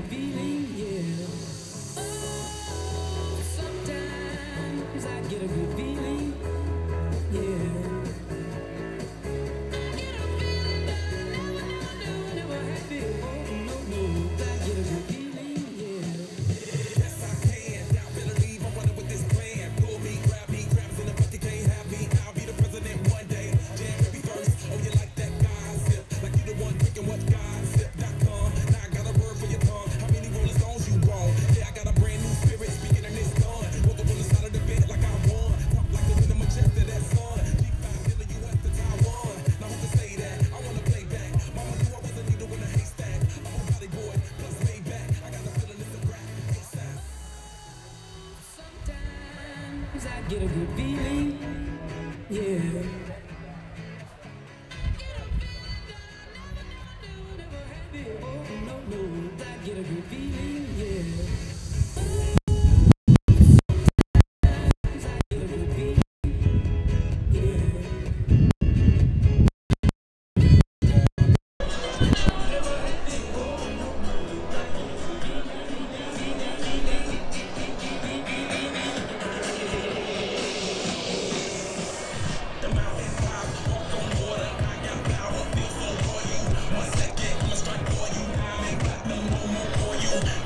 good feeling, yeah. Oh, sometimes I get a good feeling, yeah. I get a feeling that I never had before. No, no, I get a good feeling, yeah. Yes, I can. Doubt, better leave. I'm running with this plan. Pull me, grab me, in the bucket, can't have me. I'll be the president one day. Jam baby first. Oh, you like that gossip? Like you the one drinking what gossip.com. Now I got a word for your tongue. How many Rolling Stones you want? Yeah, I got a brand new spirit speaking in this gun. Woke up on the side of the bed like I won. Talk like the wind of Manchester, that sun. G5 dealer, you west to Taiwan. Now who can say that? I wanna play back. Mama knew I was a needle in a haystack. I'm a valley boy, plus way back. I got a feeling it's a rap. ASAP. Sometimes I get a good feeling, yeah. No, no, I get a good feeling, yeah. One second, I'ma strike for you. I ain't got no more for you.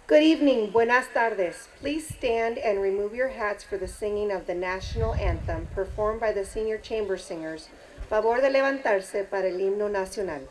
Good evening, buenas tardes. Please stand and remove your hats for the singing of the national anthem performed by the senior chamber singers. Favor de levantarse para el himno nacional.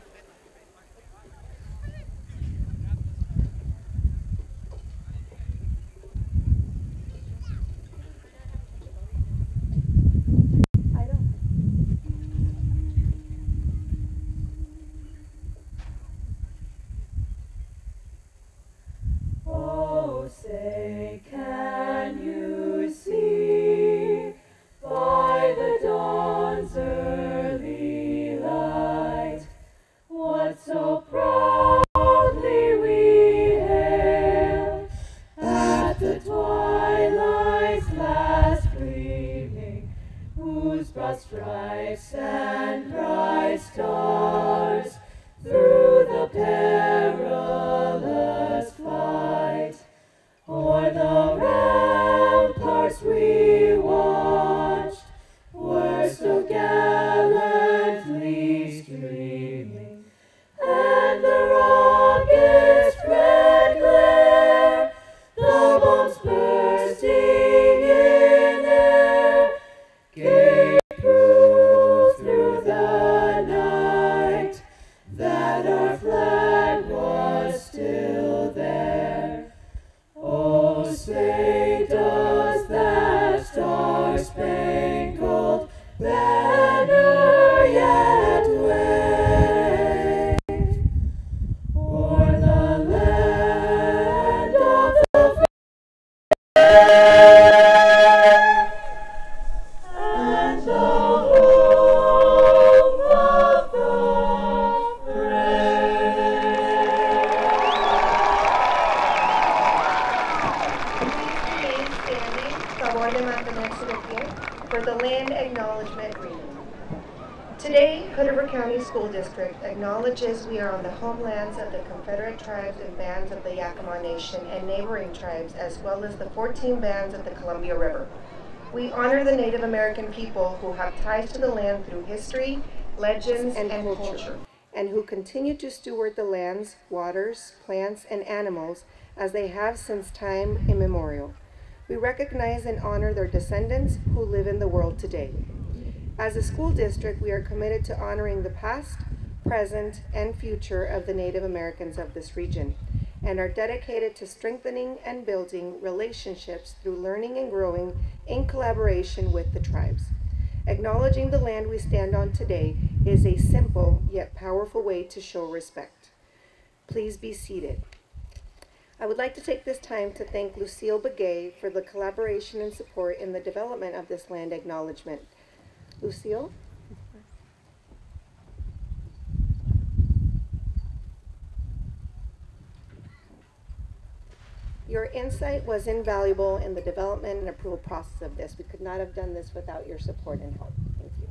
Oh, say, can you see by the dawn's early light what so proudly we hailed at the twilight's last gleaming, whose broad stripes and bright stars through the perilous fight o'er the ramparts we watched were so gallantly streaming, and the rocket's red glare, the bombs bursting in air, gave proof through the night that our flag was still there. Oh, say does that star-spangled banner yet wave o'er the land of the free and the home of the Please remain standing, favor de mantenerse de pie, for the land acknowledgement reading. Today, Hood River County School District acknowledges we are on the homelands of the Confederate tribes and bands of the Yakima Nation and neighboring tribes, as well as the 14 bands of the Columbia River. We honor the Native American people who have ties to the land through history, legends, and culture, and who continue to steward the lands, waters, plants, and animals as they have since time immemorial. We recognize and honor their descendants who live in the world today. As a school district, we are committed to honoring the past, present, and future of the Native Americans of this region, and are dedicated to strengthening and building relationships through learning and growing in collaboration with the tribes. Acknowledging the land we stand on today is a simple yet powerful way to show respect. Please be seated. I would like to take this time to thank Lucille Begay for the collaboration and support in the development of this land acknowledgement. Lucille? Your insight was invaluable in the development and approval process of this. We could not have done this without your support and help. Thank you.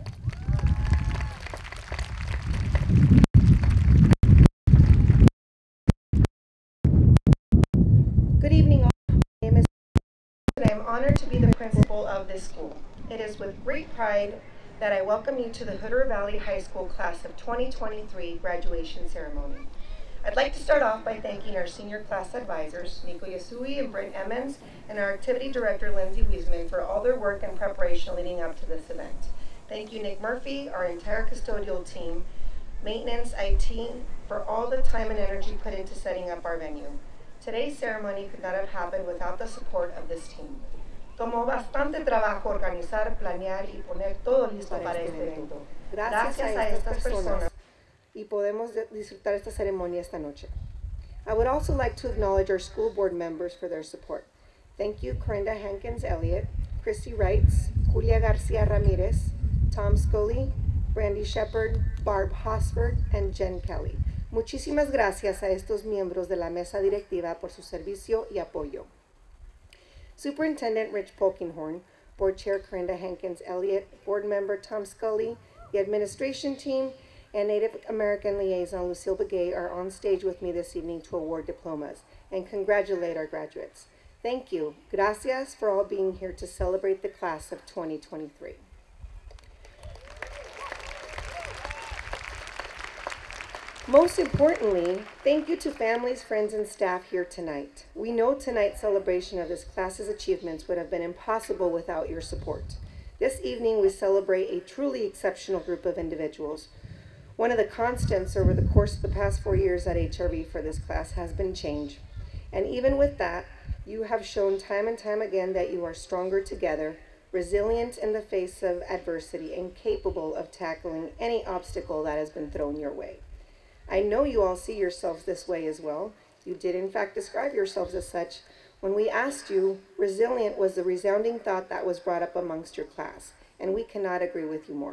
Good evening, all. My name is and I am honored to be the principal of this school. It is with great pride that I welcome you to the Hood River Valley High School Class of 2023 graduation ceremony. I'd like to start off by thanking our senior class advisors, Nico Yasui and Brent Emmons, and our activity director, Lindsay Wiesman, for all their work and preparation leading up to this event. Thank you, Nick Murphy, our entire custodial team, maintenance, IT, for all the time and energy put into setting up our venue. Today's ceremony could not have happened without the support of this team. Tomó bastante trabajo organizar, planear y poner todo listo para este evento. Gracias a estas personas y podemos disfrutar esta ceremonia esta noche. I would also like to acknowledge our school board members for their support. Thank you, Corinda Hankins Elliott, Christy Wrights, Julia Garcia Ramirez, Tom Scully, Brandy Shepard, Barb Hosford, and Jen Kelly. Muchísimas gracias a estos miembros de la mesa directiva por su servicio y apoyo. Superintendent Rich Polkinghorn, Board Chair Corinda Hankins Elliott, Board Member Tom Scully, the administration team, and Native American Liaison Lucille Begay are on stage with me this evening to award diplomas and congratulate our graduates. Thank you. Gracias for all being here to celebrate the class of 2023. Most importantly, thank you to families, friends, and staff here tonight. We know tonight's celebration of this class's achievements would have been impossible without your support. This evening, we celebrate a truly exceptional group of individuals. One of the constants over the course of the past 4 years at HRV for this class has been change. And even with that, you have shown time and time again that you are stronger together, resilient in the face of adversity, and capable of tackling any obstacle that has been thrown your way. I know you all see yourselves this way as well. You did in fact describe yourselves as such. When we asked you, resilient was the resounding thought that was brought up amongst your class, and we cannot agree with you more.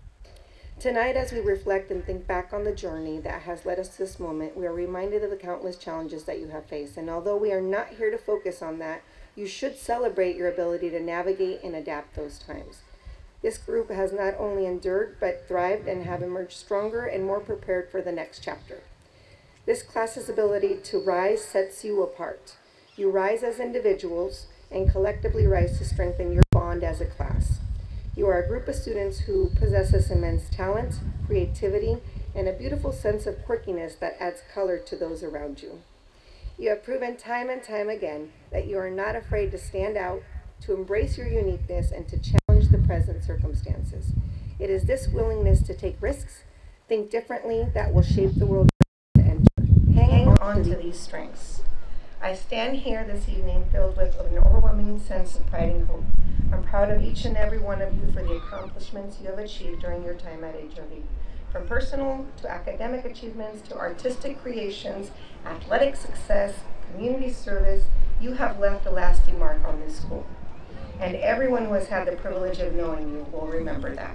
Tonight, as we reflect and think back on the journey that has led us to this moment, we are reminded of the countless challenges that you have faced. And although we are not here to focus on that, you should celebrate your ability to navigate and adapt those times. This group has not only endured, but thrived and have emerged stronger and more prepared for the next chapter. This class's ability to rise sets you apart. You rise as individuals and collectively rise to strengthen your bond as a class. You are a group of students who possesses immense talent, creativity, and a beautiful sense of quirkiness that adds color to those around you. You have proven time and time again that you are not afraid to stand out, to embrace your uniqueness, and to challenge the present circumstances. It is this willingness to take risks, think differently, that will shape the world to enter. Hang on to these strengths. I stand here this evening filled with an overwhelming sense of pride and hope. I'm proud of each and every one of you for the accomplishments you have achieved during your time at HRV. From personal to academic achievements to artistic creations, athletic success, community service, you have left a lasting mark on this school. And everyone who has had the privilege of knowing you will remember that.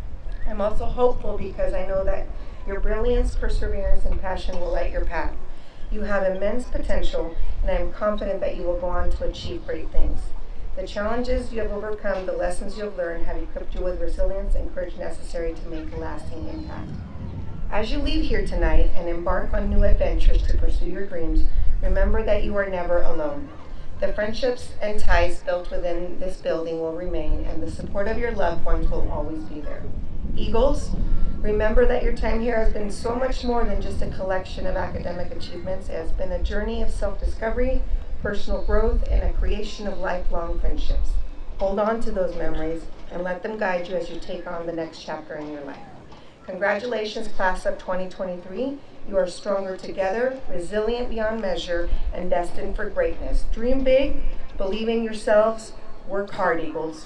I'm also hopeful because I know that your brilliance, perseverance, and passion will light your path. You have immense potential, and I am confident that you will go on to achieve great things. The challenges you have overcome, the lessons you have learned, have equipped you with resilience and courage necessary to make a lasting impact. As you leave here tonight and embark on new adventures to pursue your dreams, remember that you are never alone. The friendships and ties built within this building will remain, and the support of your loved ones will always be there. Eagles, remember that your time here has been so much more than just a collection of academic achievements. It has been a journey of self-discovery, personal growth, and a creation of lifelong friendships. Hold on to those memories and let them guide you as you take on the next chapter in your life. Congratulations, class of 2023. You are stronger together, resilient beyond measure, and destined for greatness. Dream big, believe in yourselves, work hard, Eagles.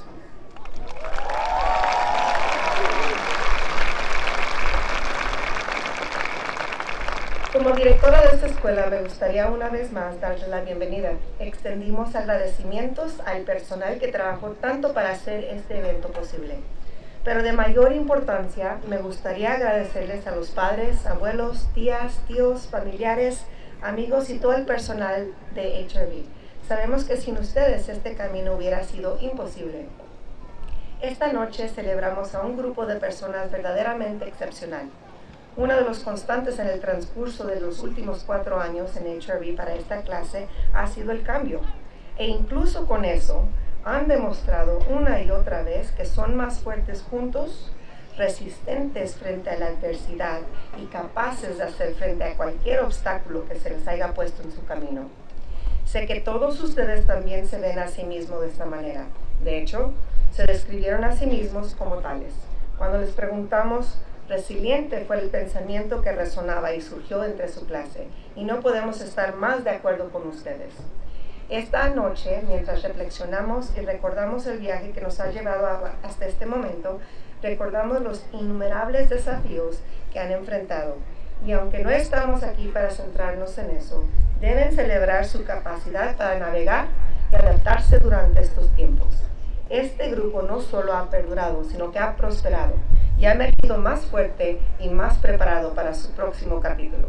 Como directora de esta escuela, me gustaría una vez más darles la bienvenida. Extendimos agradecimientos al personal que trabajó tanto para hacer este evento posible. Pero de mayor importancia, me gustaría agradecerles a los padres, abuelos, tías, tíos, familiares, amigos y todo el personal de HRV. Sabemos que sin ustedes este camino hubiera sido imposible. Esta noche celebramos a un grupo de personas verdaderamente excepcional. Uno de los constantes en el transcurso de los últimos 4 años en HRV para esta clase ha sido el cambio. E incluso con eso, han demostrado una y otra vez que son más fuertes juntos, resistentes frente a la adversidad y capaces de hacer frente a cualquier obstáculo que se les haya puesto en su camino. Sé que todos ustedes también se ven a sí mismos de esta manera. De hecho, se describieron a sí mismos como tales. Cuando les preguntamos, resiliente fue el pensamiento que resonaba y surgió entre su clase, y no podemos estar más de acuerdo con ustedes. Esta noche, mientras reflexionamos y recordamos el viaje que nos ha llevado hasta este momento, recordamos los innumerables desafíos que han enfrentado. Y aunque no estamos aquí para centrarnos en eso, deben celebrar su capacidad para navegar y adaptarse durante estos tiempos. Este grupo no solo ha perdurado, sino que ha prosperado y ha emergido más fuerte y más preparado para su próximo capítulo.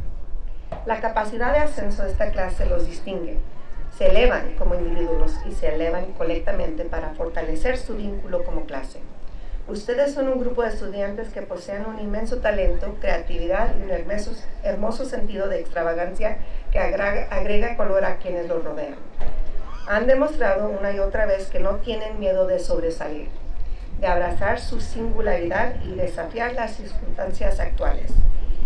La capacidad de ascenso de esta clase los distingue. Se elevan como individuos y se elevan colectivamente para fortalecer su vínculo como clase. Ustedes son un grupo de estudiantes que poseen un inmenso talento, creatividad y un hermoso sentido de extravagancia que agrega color a quienes los rodean. Han demostrado una y otra vez que no tienen miedo de sobresalir, de abrazar su singularidad y desafiar las circunstancias actuales.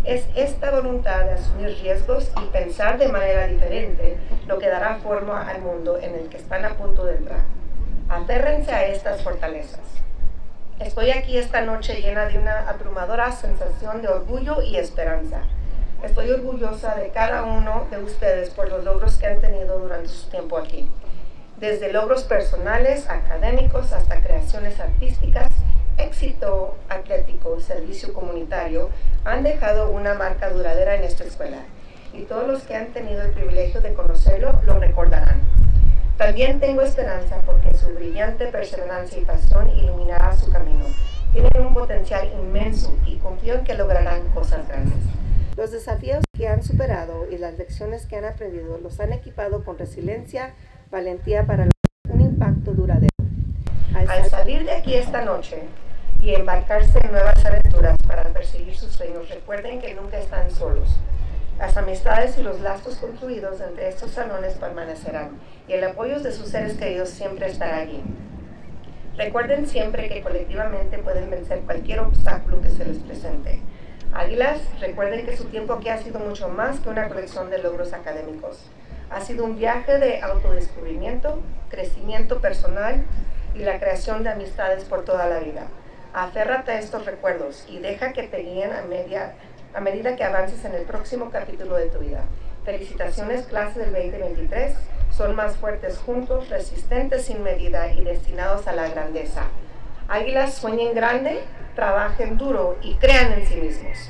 Es esta voluntad de asumir riesgos y pensar de manera diferente lo que dará forma al mundo en el que están a punto de entrar. Aférrense a estas fortalezas. Estoy aquí esta noche llena de una abrumadora sensación de orgullo y esperanza. Estoy orgullosa de cada uno de ustedes por los logros que han tenido durante su tiempo aquí. Desde logros personales, académicos, hasta creaciones artísticas, éxito atlético, servicio comunitario, han dejado una marca duradera en esta escuela. Y todos los que han tenido el privilegio de conocerlo lo recordarán. También tengo esperanza porque su brillante perseverancia y pasión iluminará su camino. Tienen un potencial inmenso y confío en que lograrán cosas grandes. Los desafíos que han superado y las lecciones que han aprendido los han equipado con resiliencia, valentía para lograr un impacto duradero. Al salir de aquí esta noche y embarcarse en nuevas aventuras para perseguir sus sueños, recuerden que nunca están solos. Las amistades y los lazos construidos entre estos salones permanecerán y el apoyo de sus seres queridos siempre estará allí. Recuerden siempre que colectivamente pueden vencer cualquier obstáculo que se les presente. Águilas, recuerden que su tiempo aquí ha sido mucho más que una colección de logros académicos. Ha sido un viaje de autodescubrimiento, crecimiento personal y la creación de amistades por toda la vida. Aférrate a estos recuerdos y deja que te guíen a medida que avances en el próximo capítulo de tu vida. Felicitaciones, clase del 2023. Son más fuertes juntos, resistentes sin medida y destinados a la grandeza. Águilas, sueñen grande, trabajen duro y crean en sí mismos.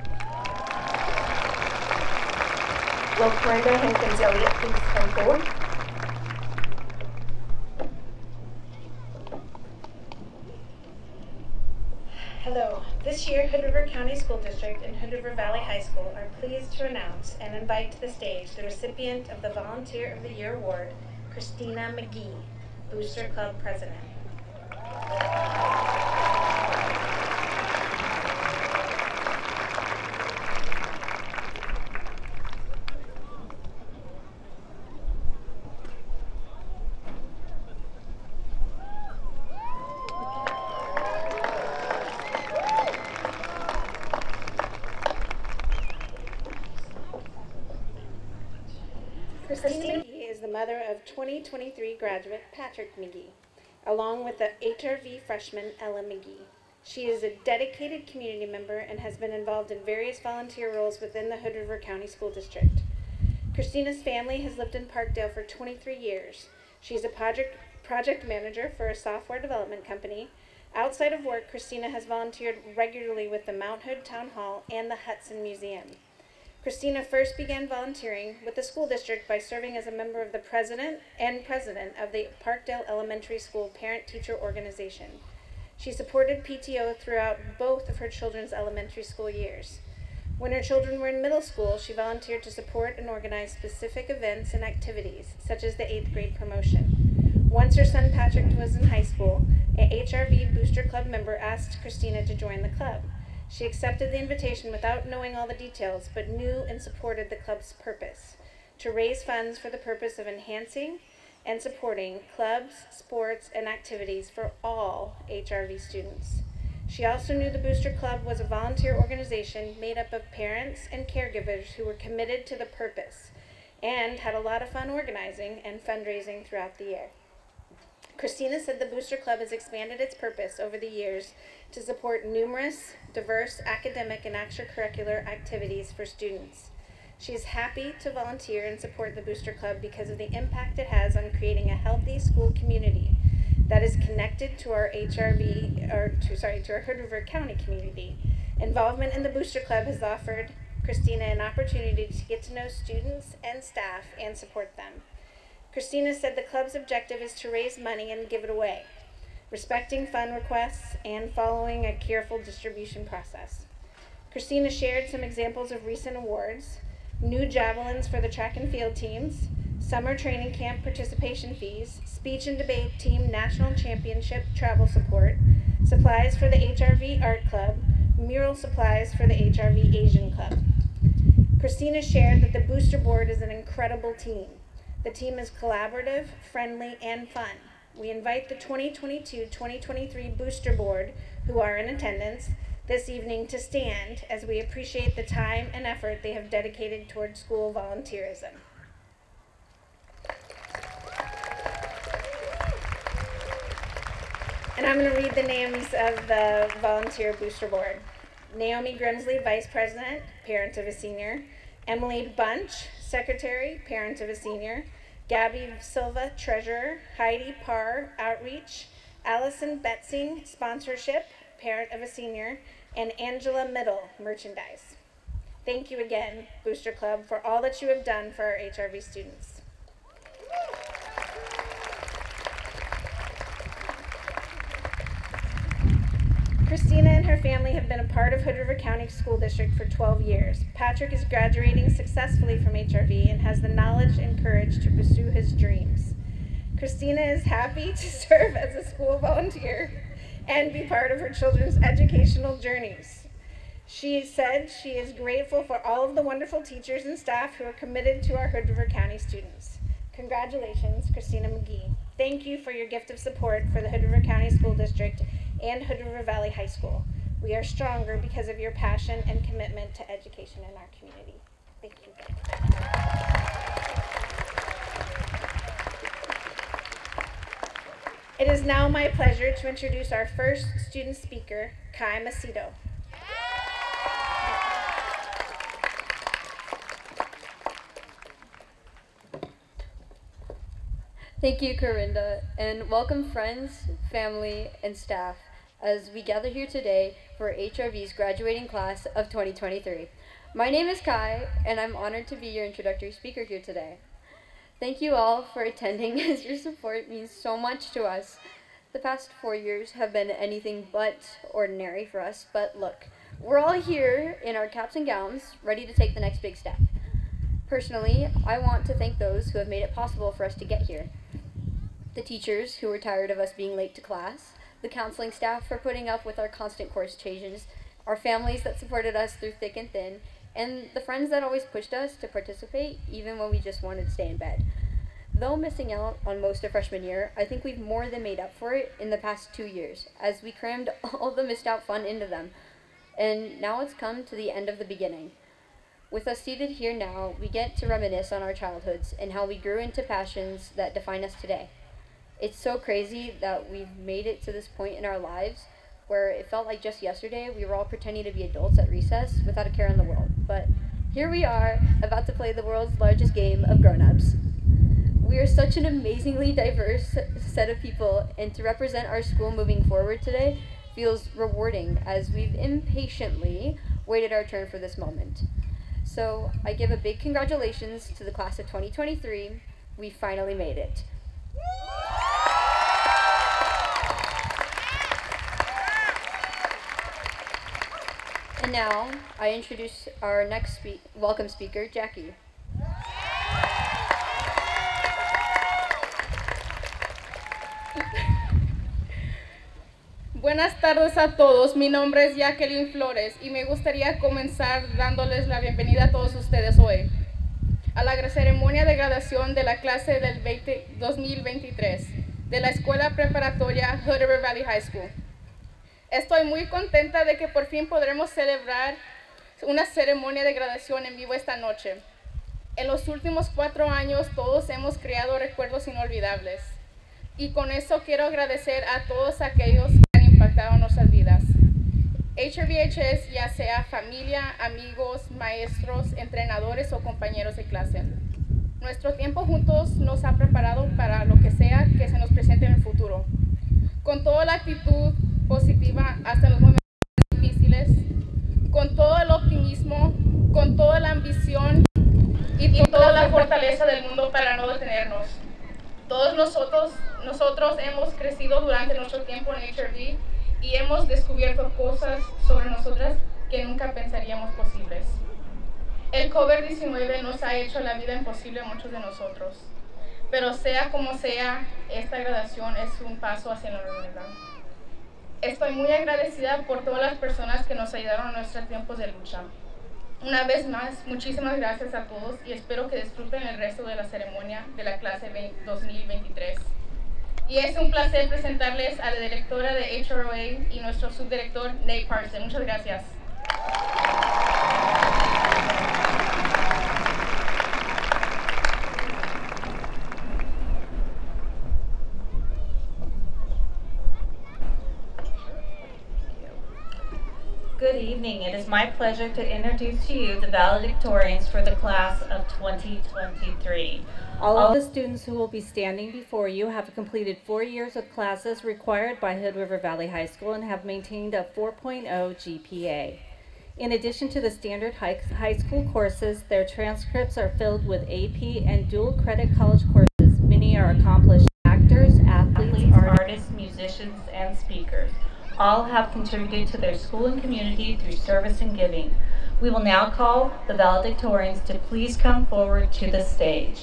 Will Brenda Hankins Elliott please come forward? Hello. This year, Hood River County School District and Hood River Valley High School are pleased to announce and invite to the stage the recipient of the Volunteer of the Year Award, Christina McGee, Booster Club President. Christina McGee is the mother of 2023 graduate Patrick McGee, along with the HRV freshman Ella McGee. She is a dedicated community member and has been involved in various volunteer roles within the Hood River County School District. Christina's family has lived in Parkdale for 23 years. She's a project manager for a software development company. Outside of work, Christina has volunteered regularly with the Mount Hood Town Hall and the Hudson Museum. Christina first began volunteering with the school district by serving as a member of the president of the Parkdale Elementary School Parent-Teacher Organization. She supported PTO throughout both of her children's elementary school years. When her children were in middle school, she volunteered to support and organize specific events and activities, such as the 8th grade promotion. Once her son Patrick was in high school, a HRV Booster Club member asked Christina to join the club. She accepted the invitation without knowing all the details, but knew and supported the club's purpose, to raise funds for the purpose of enhancing and supporting clubs, sports, and activities for all HRV students. She also knew the Booster Club was a volunteer organization made up of parents and caregivers who were committed to the purpose and had a lot of fun organizing and fundraising throughout the year. Christina said the Booster Club has expanded its purpose over the years to support numerous, diverse academic and extracurricular activities for students. She is happy to volunteer and support the Booster Club because of the impact it has on creating a healthy school community that is connected to our to our Hood River County community. Involvement in the Booster Club has offered Christina an opportunity to get to know students and staff and support them. Christina said the club's objective is to raise money and give it away, respecting fund requests and following a careful distribution process. Christina shared some examples of recent awards: new javelins for the track and field teams, summer training camp participation fees, speech and debate team national championship travel support, supplies for the HRV Art Club, mural supplies for the HRV Asian Club. Christina shared that the Booster Board is an incredible team. The team is collaborative, friendly, and fun. We invite the 2022-2023 Booster Board, who are in attendance, this evening to stand as we appreciate the time and effort they have dedicated toward school volunteerism. And I'm going to read the names of the volunteer booster board. Naomi Grimsley, Vice President, parent of a senior. Emily Bunch, Secretary, parent of a senior. Gabby Silva, Treasurer. Heidi Parr, Outreach. Allison Betzing, Sponsorship, parent of a senior. And Angela Middle, Merchandise. Thank you again, Booster Club, for all that you have done for our HRV students. Christina and her family have been a part of Hood River County School District for 12 years. Patrick is graduating successfully from HRV and has the knowledge and courage to pursue his dreams. Christina is happy to serve as a school volunteer and be part of her children's educational journeys. She said she is grateful for all of the wonderful teachers and staff who are committed to our Hood River County students. Congratulations, Christina McGee. Thank you for your gift of support for the Hood River County School District and Hood River Valley High School. We are stronger because of your passion and commitment to education in our community. Thank you. It is now my pleasure to introduce our first student speaker, Kai Macedo. Thank you, Corinda, and welcome friends, family, and staff as we gather here today for HRV's graduating class of 2023. My name is Kai, and I'm honored to be your introductory speaker here today. Thank you all for attending, as your support means so much to us. The past 4 years have been anything but ordinary for us, but look, we're all here in our caps and gowns, ready to take the next big step. Personally, I want to thank those who have made it possible for us to get here. The teachers who were tired of us being late to class, the counseling staff for putting up with our constant course changes, our families that supported us through thick and thin, and the friends that always pushed us to participate even when we just wanted to stay in bed. Though missing out on most of freshman year, I think we've more than made up for it in the past 2 years, as we crammed all the missed out fun into them. And now it's come to the end of the beginning. With us seated here now, we get to reminisce on our childhoods and how we grew into passions that define us today. It's so crazy that we've made it to this point in our lives where it felt like just yesterday we were all pretending to be adults at recess without a care in the world. But here we are, about to play the world's largest game of grown-ups. We are such an amazingly diverse set of people, and to represent our school moving forward today feels rewarding as we've impatiently waited our turn for this moment. So I give a big congratulations to the class of 2023. We finally made it. And now I introduce our next welcome speaker, Jackie. Buenas tardes a todos, mi nombre es Jacqueline Flores y me gustaría comenzar dándoles la bienvenida a todos ustedes hoy a la ceremonia de graduación de la clase del 2023 de la Escuela Preparatoria Hood River Valley High School. Estoy muy contenta de que por fin podremos celebrar una ceremonia de graduación en vivo esta noche. En los últimos 4 años todos hemos creado recuerdos inolvidables y con eso quiero agradecer a todos aquellos que han impactado nuestras vidas. HRVHS, ya sea familia, amigos, maestros, entrenadores o compañeros de clase. Nuestro tiempo juntos nos ha preparado para lo que sea que se nos presente en el futuro. Con toda la actitud positiva hasta los momentos difíciles, con todo el optimismo, con toda la ambición y toda la fortaleza del mundo para no detenernos. Todos nosotros hemos crecido durante nuestro tiempo en HRV y hemos descubierto cosas sobre nosotras que nunca pensaríamos posibles. El COVID-19 nos ha hecho la vida imposible a muchos de nosotros, pero sea como sea, esta graduación es un paso hacia la normalidad. Estoy muy agradecida por todas las personas que nos ayudaron en nuestros tiempos de lucha. Una vez más, muchísimas gracias a todos y espero que disfruten el resto de la ceremonia de la clase 2023. Y es un placer presentarles a la directora de HRVA y nuestro subdirector Nate Parson. Muchas gracias. Good evening. It is my pleasure to introduce to you the valedictorians for the class of 2023. All of the students who will be standing before you have completed 4 years of classes required by Hood River Valley High School and have maintained a 4.0 GPA. In addition to the standard high school courses, their transcripts are filled with AP and dual credit college courses. Many are accomplished actors, athletes, artists, musicians, and speakers. All have contributed to their school and community through service and giving. We will now call the valedictorians to please come forward to the stage.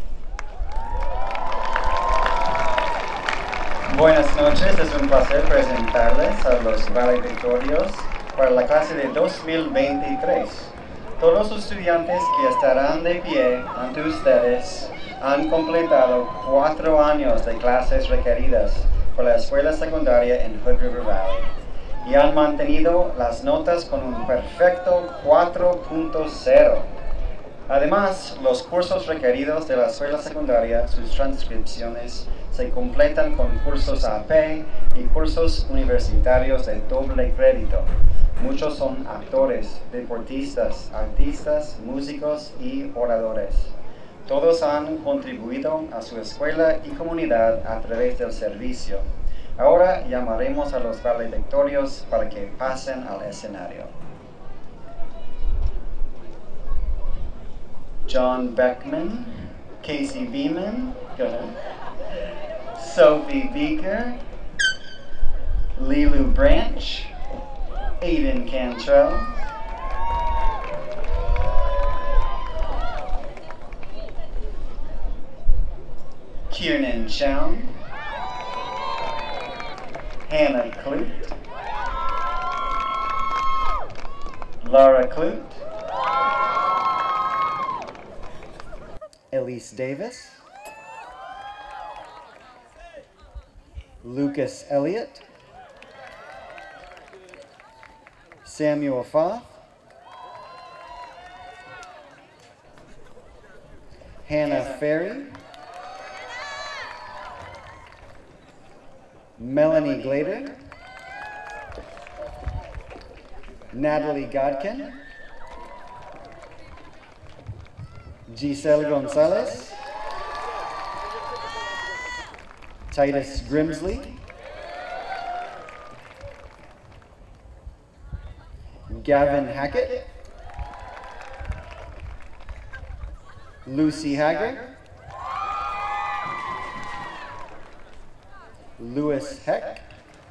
Buenas noches, es un placer presentarles a los valedictorios para la clase de 2023. Todos los estudiantes que estarán de pie ante ustedes han completado 4 años de clases requeridas por la escuela secundaria en Hood River Valley y han mantenido las notas con un perfecto 4.0. Además, los cursos requeridos de la escuela secundaria, sus transcripciones, se completan con cursos AP y cursos universitarios de doble crédito. Muchos son actores, deportistas, artistas, músicos y oradores. Todos han contribuido a su escuela y comunidad a través del servicio. Ahora llamaremos a los valedictorios para que pasen al escenario. John Beckman, Casey Beeman, go ahead. Sophie Beaker, Lilu Branch, Aiden Cantrell, Kiernan Chown, Hannah Clute, Laura Clute, Elise Davis, Lucas Elliott, Samuel Foth, Hannah Ferry, Melanie Glader, Natalie Godkin, Giselle Gonzalez, Titus Grimsley, Gavin Hackett, Lucy Haggard, Lewis Heck,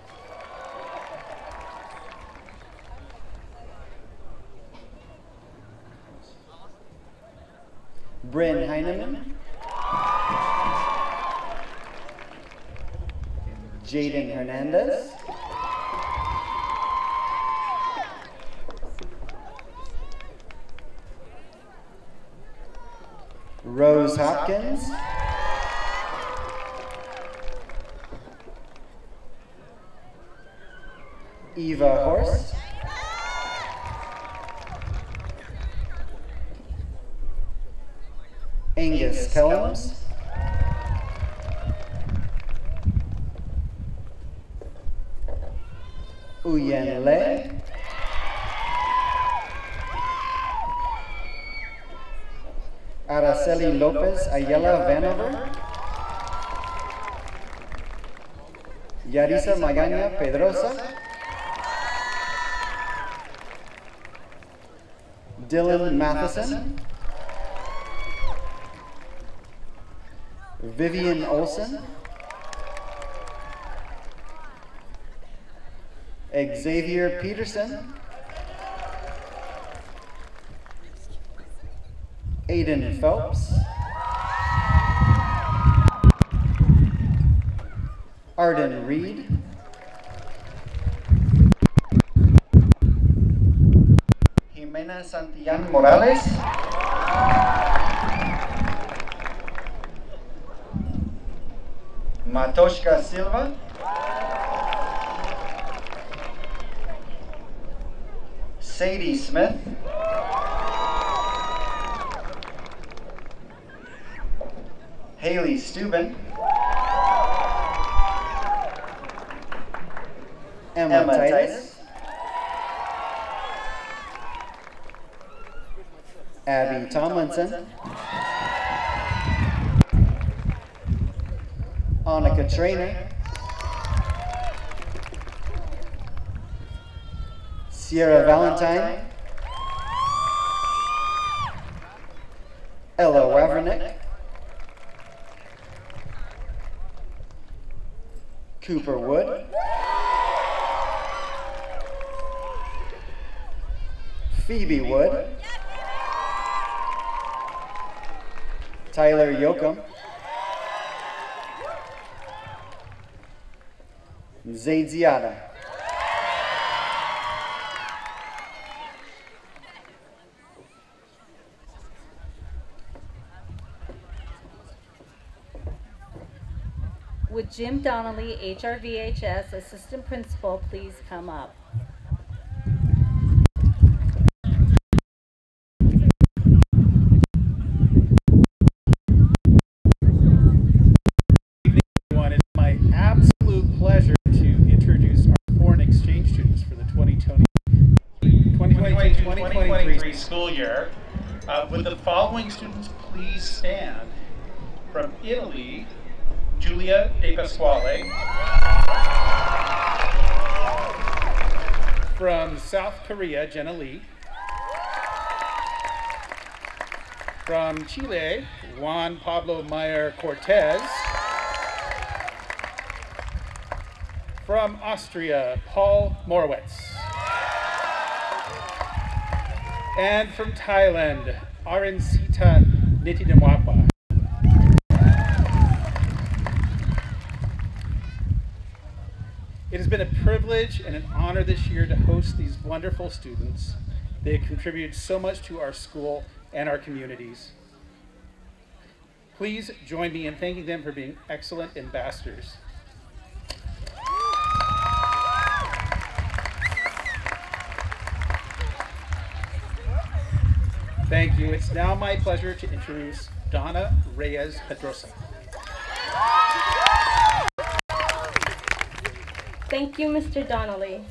Bryn Heineman, Jaden Hernandez, Rose Hopkins, Eva Horst, Angus Kellums, Uyen Le, Araceli Lopez Ayala Vanover, Yarisa Magaña Pedrosa, Dylan Matheson, Vivian Olson, Xavier Peterson, Aiden Phelps, Arden Reed, Jimena Santillán Morales, Matoshka Silva, Sadie Smith, Haley Steuben, Emma Titus, Abby Tomlinson, Annika Trainer, Sierra Valentine, Ella Wavernick, Cooper Wood, Phoebe Wood, Tyler Yoakum, Zaid Ziada. Would Jim Donnelly, HRVHS Assistant Principal, please come up? Everyone, it's my absolute pleasure to introduce our foreign exchange students for the 2022-2023 school year. Would the following students please stand? From Italy, Giulia De Pasquale. From South Korea, Jenna Lee. From Chile, Juan Pablo Mayer Cortez. From Austria, Paul Morowitz. And from Thailand, Arinsita Nitidamwapa. It has been a privilege and an honor this year to host these wonderful students. They have contributed so much to our school and our communities. Please join me in thanking them for being excellent ambassadors. Thank you. It's now my pleasure to introduce Donna Reyes Pedrosa. Thank you, Mr. Donnelly.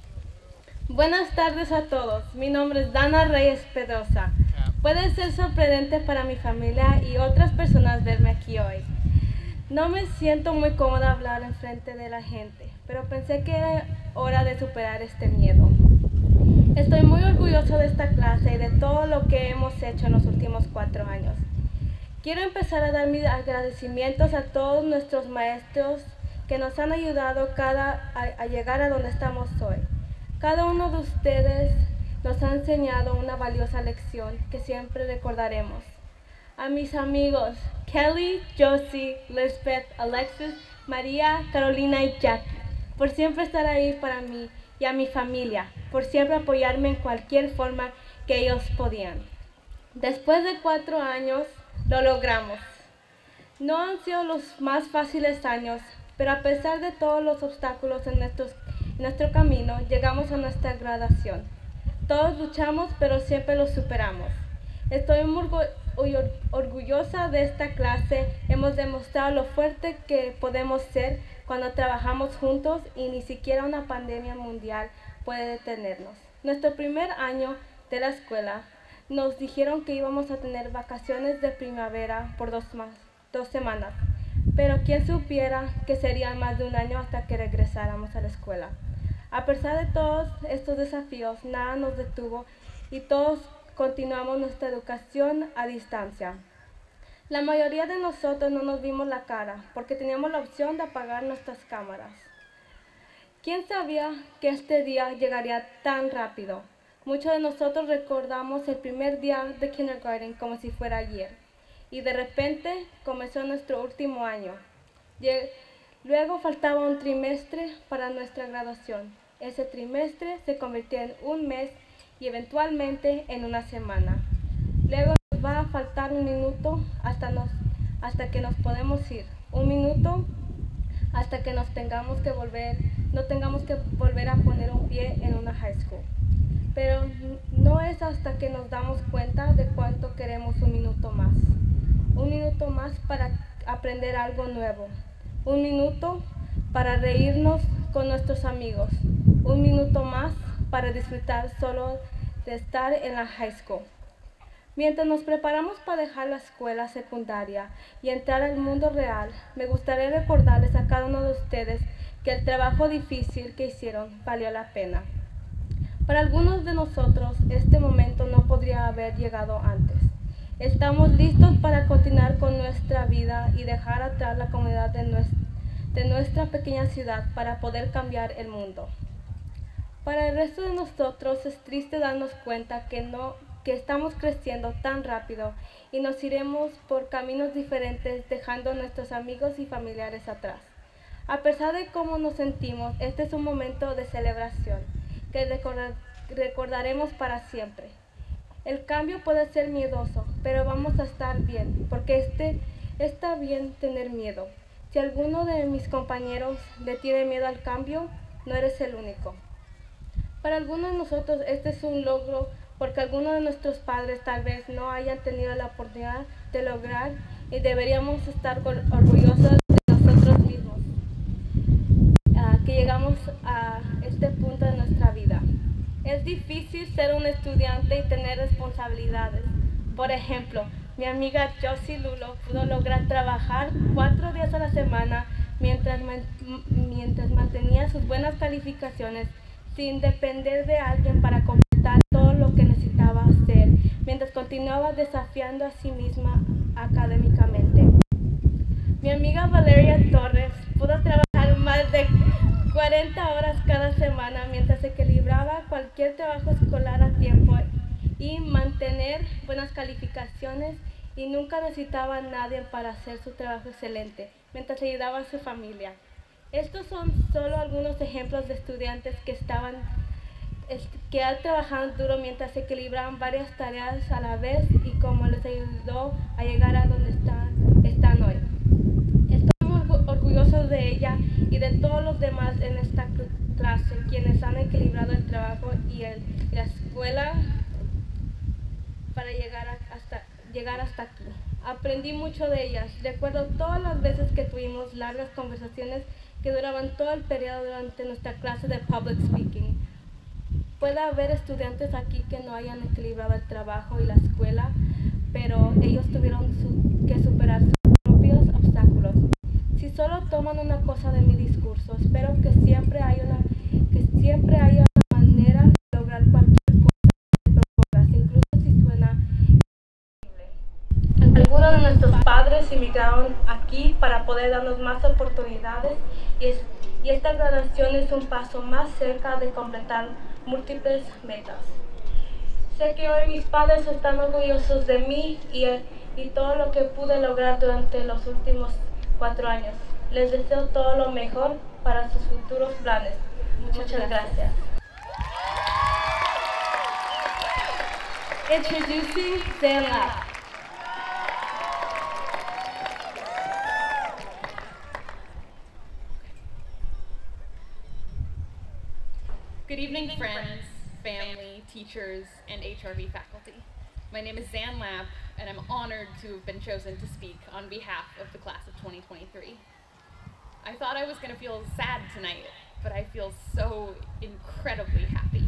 Buenas tardes a todos. Mi nombre es Dana Reyes Pedrosa. Puede ser sorprendente para mi familia y otras personas verme aquí hoy. No me siento muy cómoda hablar en frente de la gente, pero pensé que era hora de superar este miedo. Estoy muy orgullosa de esta clase y de todo lo que hemos hecho en los últimos 4 años. Quiero empezar a dar mis agradecimientos a todos nuestros maestros que nos han ayudado a llegar a donde estamos hoy. Cada uno de ustedes nos ha enseñado una valiosa lección que siempre recordaremos. A mis amigos Kelly, Josie, Lisbeth, Alexis, María, Carolina y Jackie, por siempre estar ahí para mí, y a mi familia, por siempre apoyarme en cualquier forma que ellos podían. Después de 4 años, lo logramos. No han sido los más fáciles años, pero a pesar de todos los obstáculos en nuestro camino, llegamos a nuestra graduación. Todos luchamos, pero siempre lo superamos. Estoy muy orgullosa de esta clase. Hemos demostrado lo fuerte que podemos ser cuando trabajamos juntos y ni siquiera una pandemia mundial puede detenernos. Nuestro primer año de la escuela nos dijeron que íbamos a tener vacaciones de primavera por 2 semanas. Pero quién supiera que sería más de 1 año hasta que regresáramos a la escuela. A pesar de todos estos desafíos, nada nos detuvo y todos continuamos nuestra educación a distancia. La mayoría de nosotros no nos vimos la cara porque teníamos la opción de apagar nuestras cámaras. ¿Quién sabía que este día llegaría tan rápido? Muchos de nosotros recordamos el primer día de kindergarten como si fuera ayer. Y de repente comenzó nuestro último año. Luego faltaba un trimestre para nuestra graduación. Ese trimestre se convirtió en 1 mes y eventualmente en 1 semana. Luego nos va a faltar 1 minuto hasta que nos podemos ir. 1 minuto, hasta que no tengamos que volver a poner un pie en una high school. Pero no es hasta que nos damos cuenta de cuánto queremos un minuto más. Un minuto más para aprender algo nuevo. Un minuto para reírnos con nuestros amigos. Un minuto más para disfrutar solo de estar en la high school. Mientras nos preparamos para dejar la escuela secundaria y entrar al mundo real, me gustaría recordarles a cada uno de ustedes que el trabajo difícil que hicieron valió la pena. Para algunos de nosotros, este momento no podría haber llegado antes. Estamos listos para continuar con nuestra vida y dejar atrás la comunidad de nuestra pequeña ciudad para poder cambiar el mundo. Para el resto de nosotros es triste darnos cuenta que estamos creciendo tan rápido y nos iremos por caminos diferentes dejando a nuestros amigos y familiares atrás. A pesar de cómo nos sentimos, este es un momento de celebración que recordaremos para siempre. El cambio puede ser miedoso, pero vamos a estar bien, porque está bien tener miedo. Si alguno de mis compañeros le tiene miedo al cambio, no eres el único. Para algunos de nosotros este es un logro porque algunos de nuestros padres tal vez no hayan tenido la oportunidad de lograr y deberíamos estar orgullosos de nosotros mismos, que llegamos a este punto de nuestra vida. Es difícil ser un estudiante y tener responsabilidades. Por ejemplo, mi amiga Josie Lulo pudo lograr trabajar 4 días a la semana mientras mantenía sus buenas calificaciones sin depender de alguien para completar todo lo que necesitaba hacer, mientras continuaba desafiando a sí misma académicamente. Mi amiga Valeria Torres pudo trabajar más de 40 horas cada semana mientras equilibraba cualquier trabajo escolar a tiempo y mantener buenas calificaciones y nunca necesitaba a nadie para hacer su trabajo excelente, mientras ayudaba a su familia. Estos son solo algunos ejemplos de estudiantes que han trabajado duro mientras equilibraban varias tareas a la vez y cómo les ayudó a llegar a donde están hoy. Estoy orgulloso de ella y de todos los demás en esta clase, quienes han equilibrado el trabajo y la escuela para llegar hasta aquí. Aprendí mucho de ellas. Recuerdo todas las veces que tuvimos largas conversaciones que duraban todo el periodo durante nuestra clase de public speaking. Puede haber estudiantes aquí que no hayan equilibrado el trabajo y la escuela, pero ellos tuvieron que superar sus propios obstáculos. Si solo toman una cosa de mi discurso, espero que siempre haya una manera de lograr cualquier cosa que te propongas, incluso si suena imposible. Algunos de nuestros padres emigraron aquí para poder darnos más oportunidades y esta graduación es un paso más cerca de completar múltiples metas. Sé que hoy mis padres están orgullosos de mí y todo lo que pude lograr durante los últimos 4 años. Les deseo todo lo mejor para sus futuros planes. Muchas gracias. Introducing Dan Lapp. Good evening, friends, family, teachers, and HRV faculty. My name is Zan Lapp, and I'm honored to have been chosen to speak on behalf of the class of 2023. I thought I was going to feel sad tonight, but I feel so incredibly happy.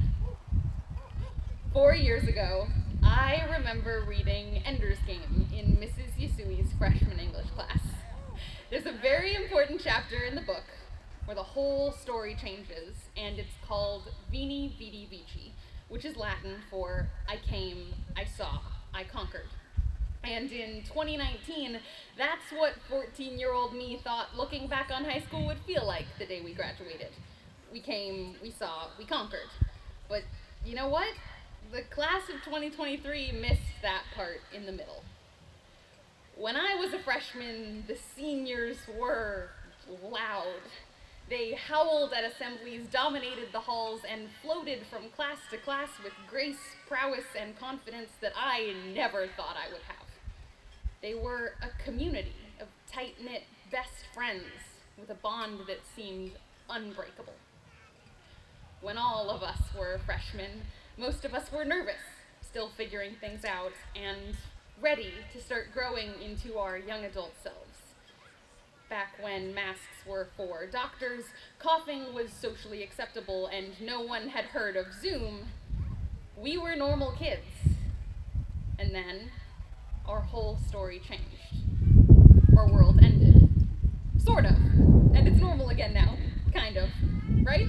4 years ago, I remember reading Ender's Game in Mrs. Yasui's freshman English class. There's a very important chapter in the book where the whole story changes, and it's called Veni Vidi Vici, which is Latin for I came, I saw, I conquered. And in 2019, that's what 14-year-old me thought looking back on high school would feel like the day we graduated. We came, we saw, we conquered. But you know what? The class of 2023 missed that part in the middle. When I was a freshman, the seniors were loud. They howled at assemblies, dominated the halls, and floated from class to class with grace, prowess, and confidence that I never thought I would have. They were a community of tight-knit best friends with a bond that seemed unbreakable. When all of us were freshmen, most of us were nervous, still figuring things out, and ready to start growing into our young adult selves. Back when masks were for doctors, coughing was socially acceptable, and no one had heard of Zoom, we were normal kids. And then, our whole story changed. Our world ended. Sort of. And it's normal again now. Kind of. Right?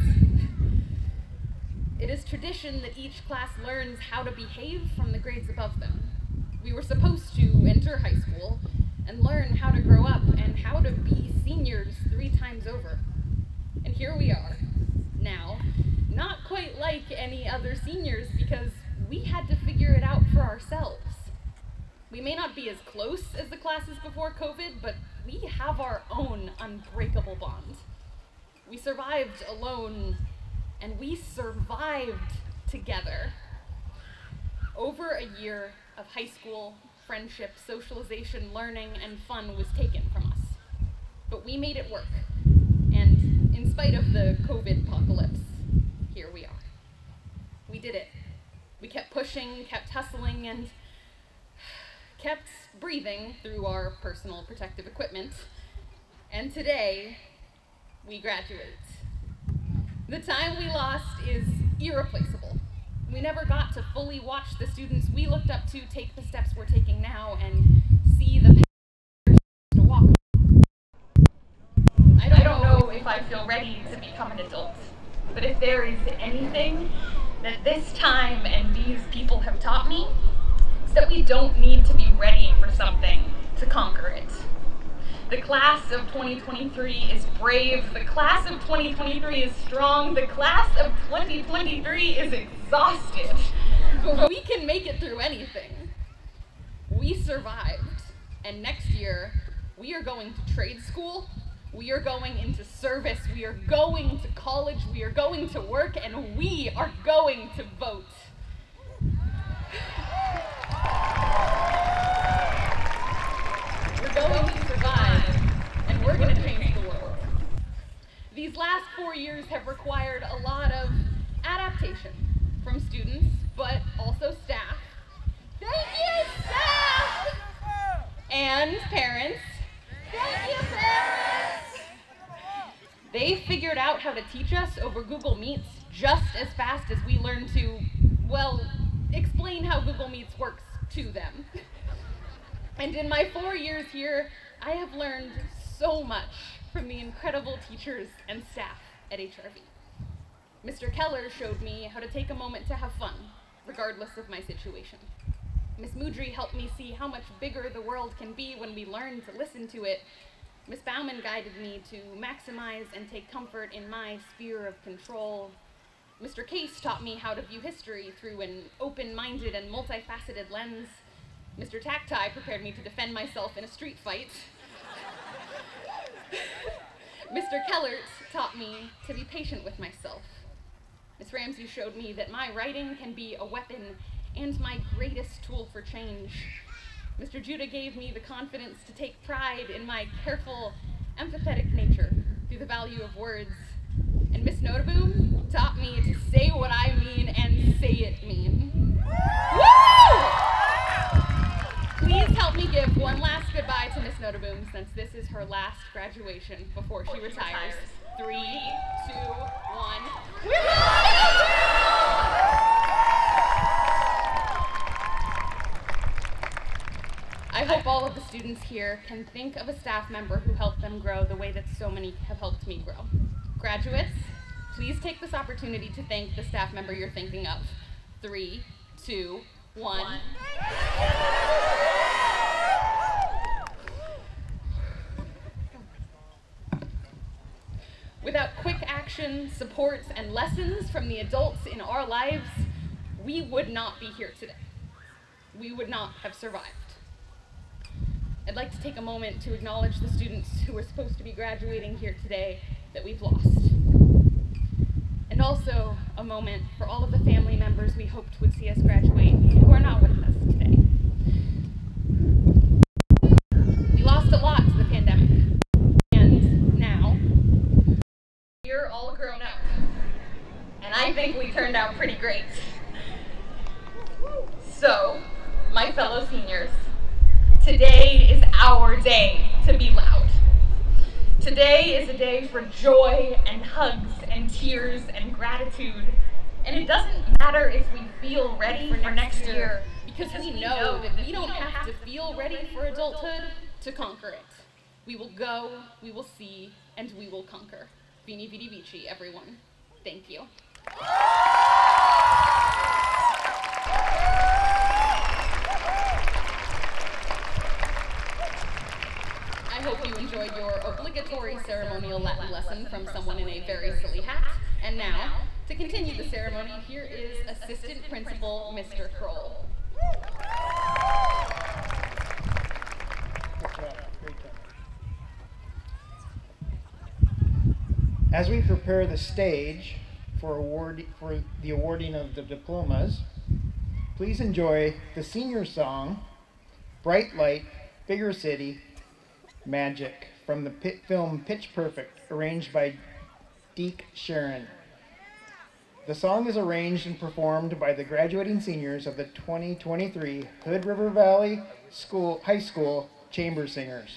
It is tradition that each class learns how to behave from the grades above them. We were supposed to enter high school and learn how to grow up and how to be seniors 3 times over. And here we are, now, not quite like any other seniors because we had to figure it out for ourselves. We may not be as close as the classes before COVID, but we have our own unbreakable bond. We survived alone, and we survived together. Over a year of high school, friendship, socialization, learning, and fun was taken from us. But we made it work. And in spite of the COVID apocalypse, here we are. We did it. We kept pushing, kept hustling, and kept breathing through our personal protective equipment. And today, we graduate. The time we lost is irreplaceable. We never got to fully watch the students we looked up to take the steps we're taking now and see the path to walk on. I don't know if I feel ready to become an adult, but if there is anything that this time and these people have taught me, it's that we don't need to be ready for something to conquer it. The class of 2023 is brave. The class of 2023 is strong. The class of 2023 is exhausted. But we can make it through anything. We survived. And next year, we are going to trade school. We are going into service. We are going to college. We are going to work. And we are going to vote. We're going to survive, and we're going to change the world. These last 4 years have required a lot of adaptation from students, but also staff. Thank you, staff! And parents. Thank you, parents! They figured out how to teach us over Google Meets just as fast as we learned to, well, explain how Google Meets works to them. And in my 4 years here, I have learned so much from the incredible teachers and staff at HRV. Mr. Keller showed me how to take a moment to have fun, regardless of my situation. Ms. Moudry helped me see how much bigger the world can be when we learn to listen to it. Ms. Bauman guided me to maximize and take comfort in my sphere of control. Mr. Case taught me how to view history through an open-minded and multifaceted lens. Mr. Tacti prepared me to defend myself in a street fight. Mr. Kellert taught me to be patient with myself. Ms. Ramsey showed me that my writing can be a weapon and my greatest tool for change. Mr. Judah gave me the confidence to take pride in my careful, empathetic nature through the value of words. And Miss Notaboom taught me to say what I mean and say it mean. Woo! Please help me give one last goodbye to Miss Notaboom since this is her last graduation before she retires. 3, 2, 1. I hope all of the students here can think of a staff member who helped them grow the way that so many have helped me grow. Graduates, please take this opportunity to thank the staff member you're thinking of. 3, 2, 1. Without quick action, supports, and lessons from the adults in our lives, we would not be here today. We would not have survived. I'd like to take a moment to acknowledge the students who are supposed to be graduating here today that we've lost. And also a moment for all of the family members we hoped would see us graduate who are not with us today. We lost a lot to the pandemic, and now great. So, my fellow seniors, today is our day to be loud. Today is a day for joy and hugs and tears and gratitude. And it doesn't matter if we feel ready for next year, because we know that we don't have to feel ready for adulthood to conquer it. We will go, we will see, and we will conquer. Vini Vidi Vici, everyone. Thank you. I hope you enjoyed your obligatory ceremonial Latin lesson from someone in a very silly hat. And now, to continue the ceremony, here is Assistant Principal Mr. Kroll. Great job. As we prepare the stage for the awarding of the diplomas, please enjoy the senior song, Bright Light, Bigger City, Magic, from the film Pitch Perfect, arranged by Deke Sharon. The song is arranged and performed by the graduating seniors of the 2023 Hood River Valley High School Chamber Singers.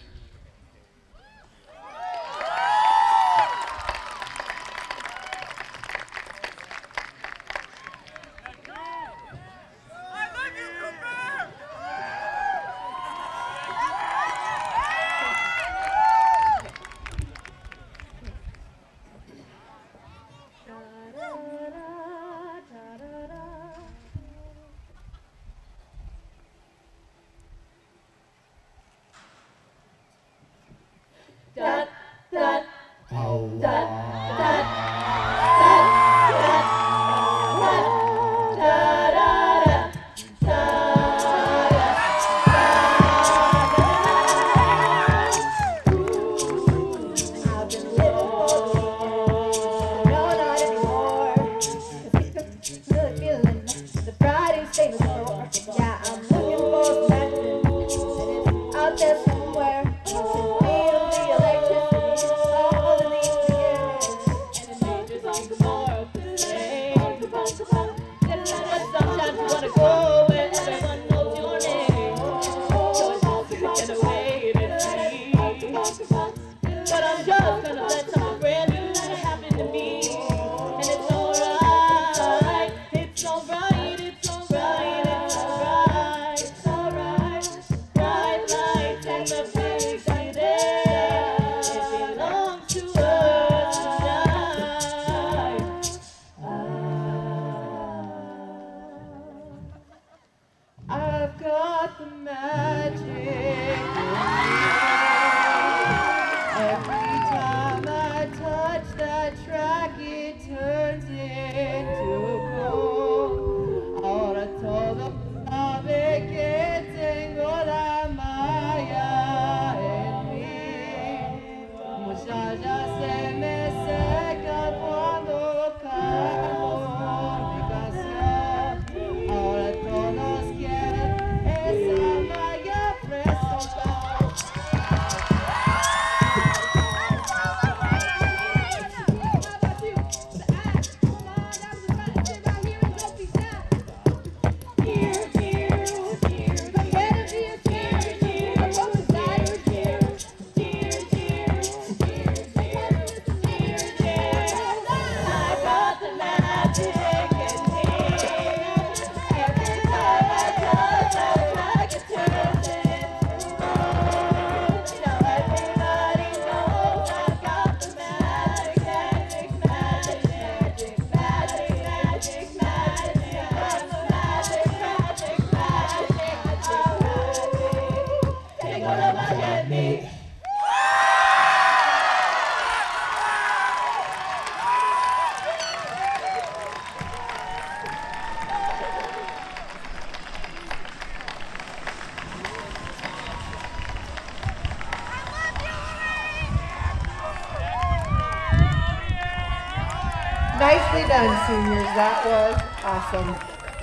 Nicely done, seniors. That was awesome.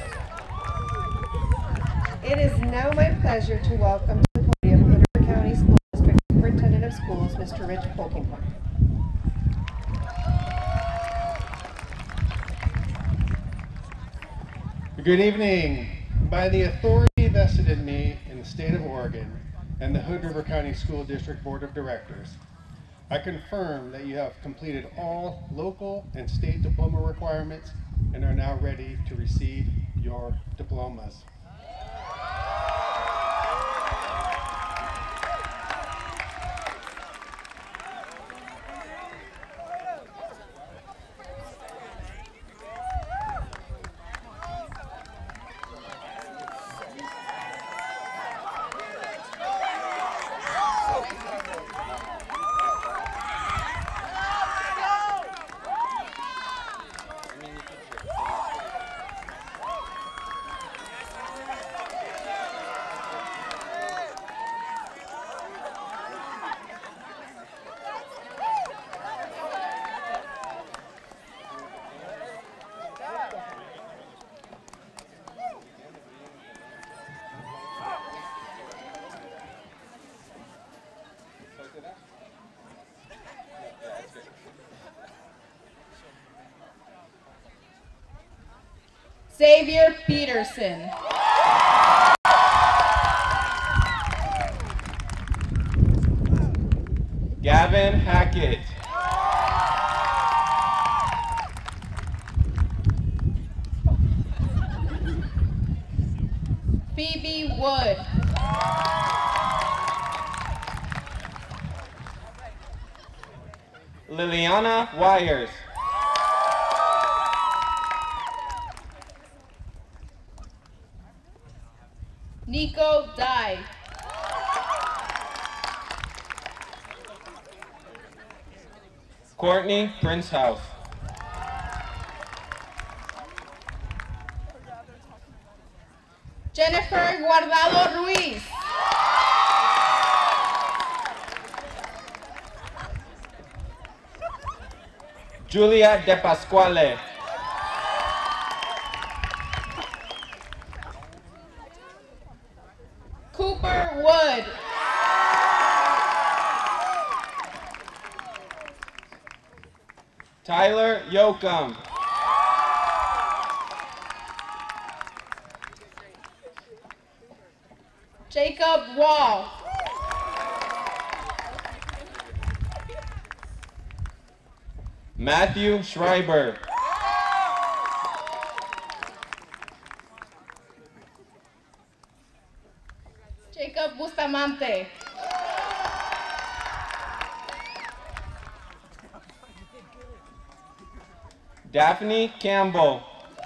It is now my pleasure to welcome to the podium Hood River County School District Superintendent of Schools, Mr. Rich Polkinghorn. Good evening. By the authority vested in me in the state of Oregon and the Hood River County School District Board of Directors, I confirm that you have completed all local and state diploma requirements and are now ready to receive your diplomas. Xavier Peterson. Gavin Hackett. Phoebe Wood. Liliana Wires. Nico Dye. Courtney Princehouse. Jennifer Guardado Ruiz. Julia De Pasquale. Cooper Wood. Tyler Yoakum. Jacob Wall. Matthew Schreiber. Jacob Bustamante. Daphne Campbell.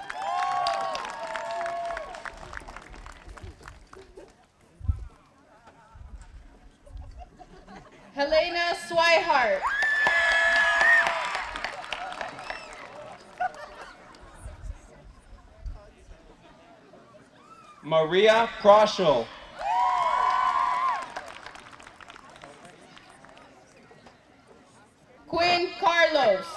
Helena Swihart. Maria Proschel. Quinn Carlos.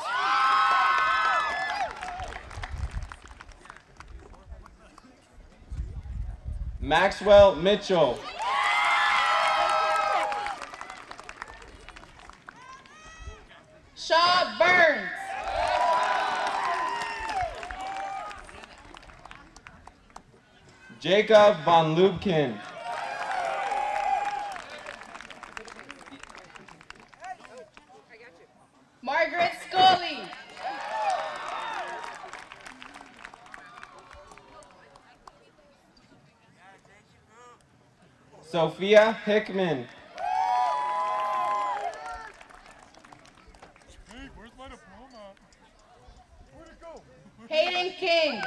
Maxwell Mitchell. Shaw Burns. Jacob Von Lubkin. Margaret Scully. Sophia Hickman. Hey, where's my diploma? Where'd it go? Hayden King.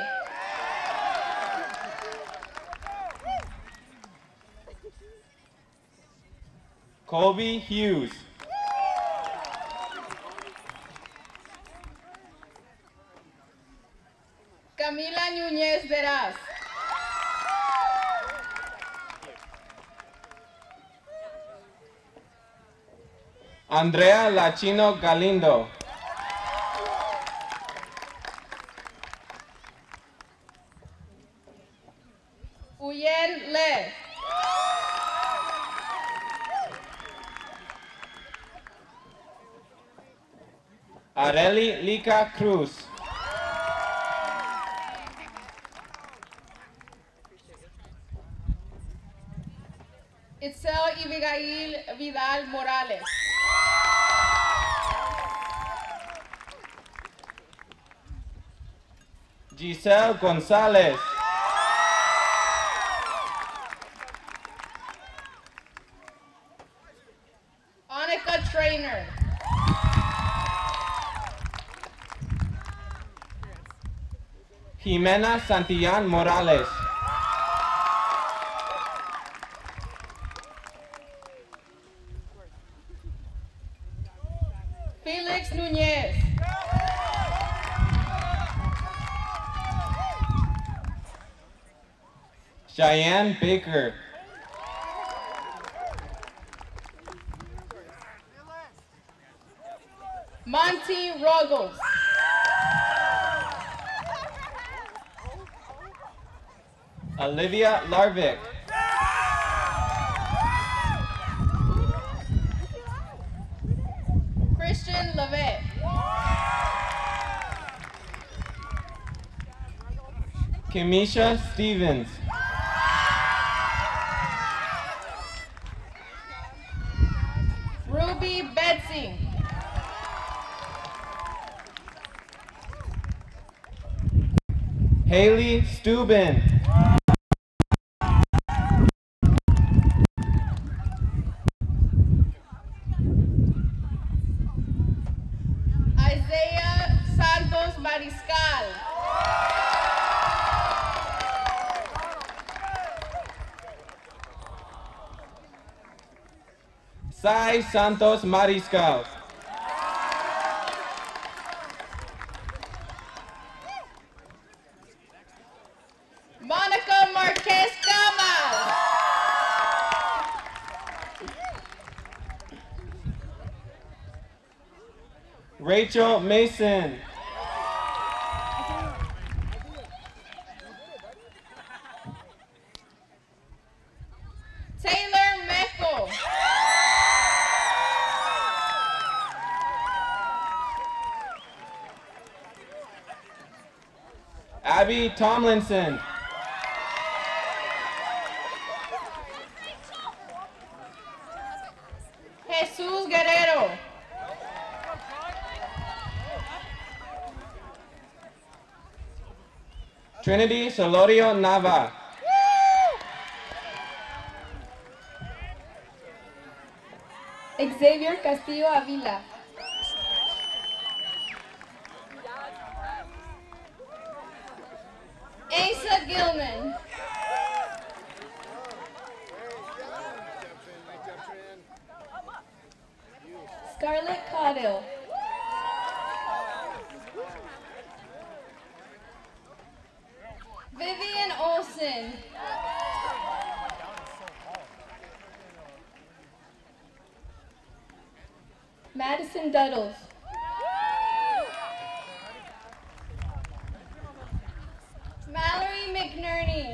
Colby Hughes. Camila Núñez Veraz. Andrea Lachino Galindo. Uyen Le. Areli Lica Cruz. Itzel Abigail Vidal Morales. Giselle Gonzalez. Annika Trainer. Jimena Santillan Morales. Felix Nunez. Cheyenne Baker. Monty Ruggles. Olivia Larvik. Christian Levet. Kimisha Stevens. Ruby Betsy. Haley Steuben. Isaiah Santos Mariscal. Sai Santos Mariscal. Monica Marquez Camal. Rachel Mason. Taylor Meckel. Abby Tomlinson. Jesus Guerrero. Trinity Solorio Nava. Xavier Castillo Avila. Asa Gilman. Scarlett Caudill. Vivian Olsen. Madison Duddles. Mallory McNerney.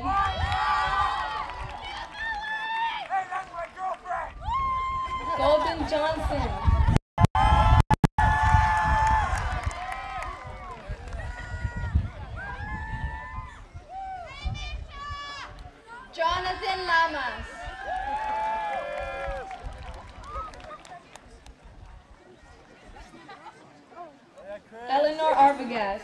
Golden Johnson. Jonathan Lamas. Eleanor Arbogast.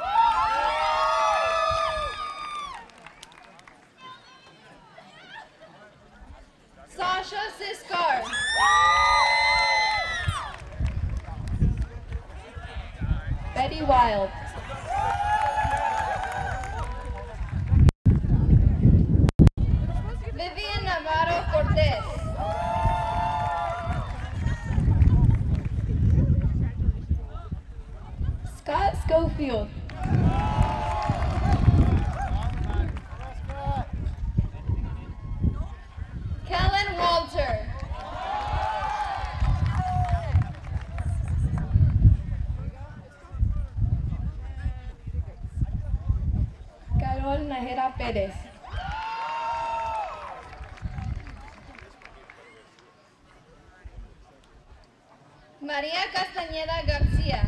Sasha Siskar. Betty Wild. Vivian Navarro Cortez. Scott Schofield. Kellen Walter. Carol Najera Pérez. María Castañeda García.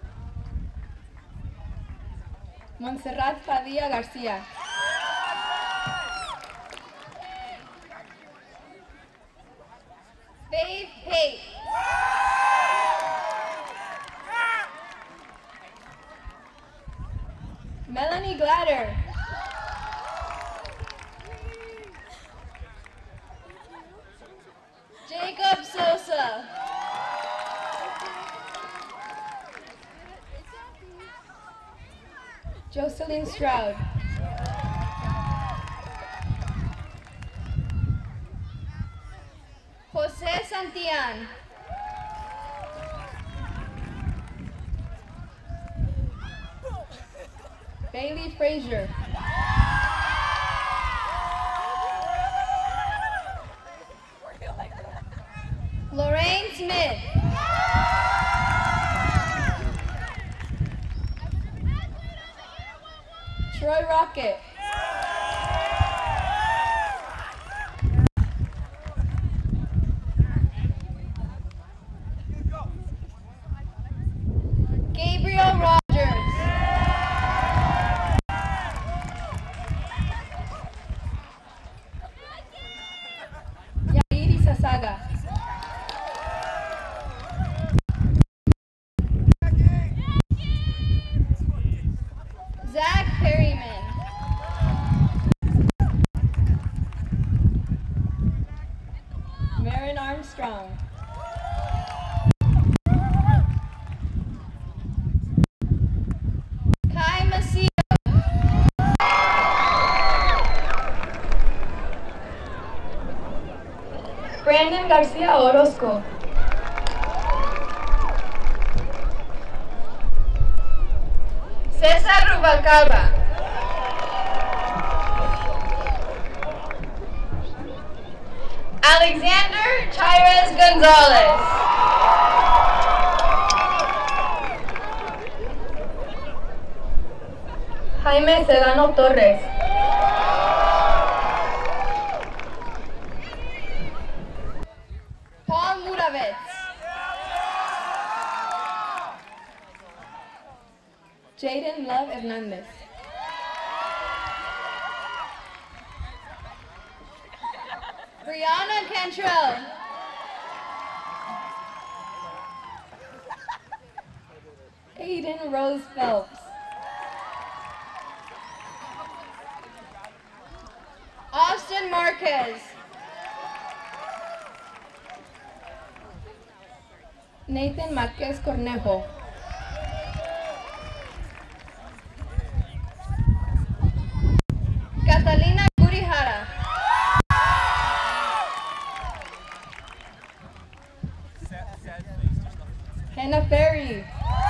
Montserrat Padilla García. Jocelyn Stroud. Jose Santillan. Bailey Frazier. Lorraine Smith. Troy Rocket. Gabriel Rogers. Yairi Sasaga. Zach Perryman. Marin Armstrong. Kai Macio. Brandon Garcia Orozco. César Rubalcaba. Alexander Chires Gonzalez. Jaime Sedano Torres. Paul Muravets. Jaden Love Hernandez. Brianna Cantrell. Aiden Rose Phelps. Austin Marquez. Nathan Marquez Cornejo. Catalina Gurihara. Hannah Ferry.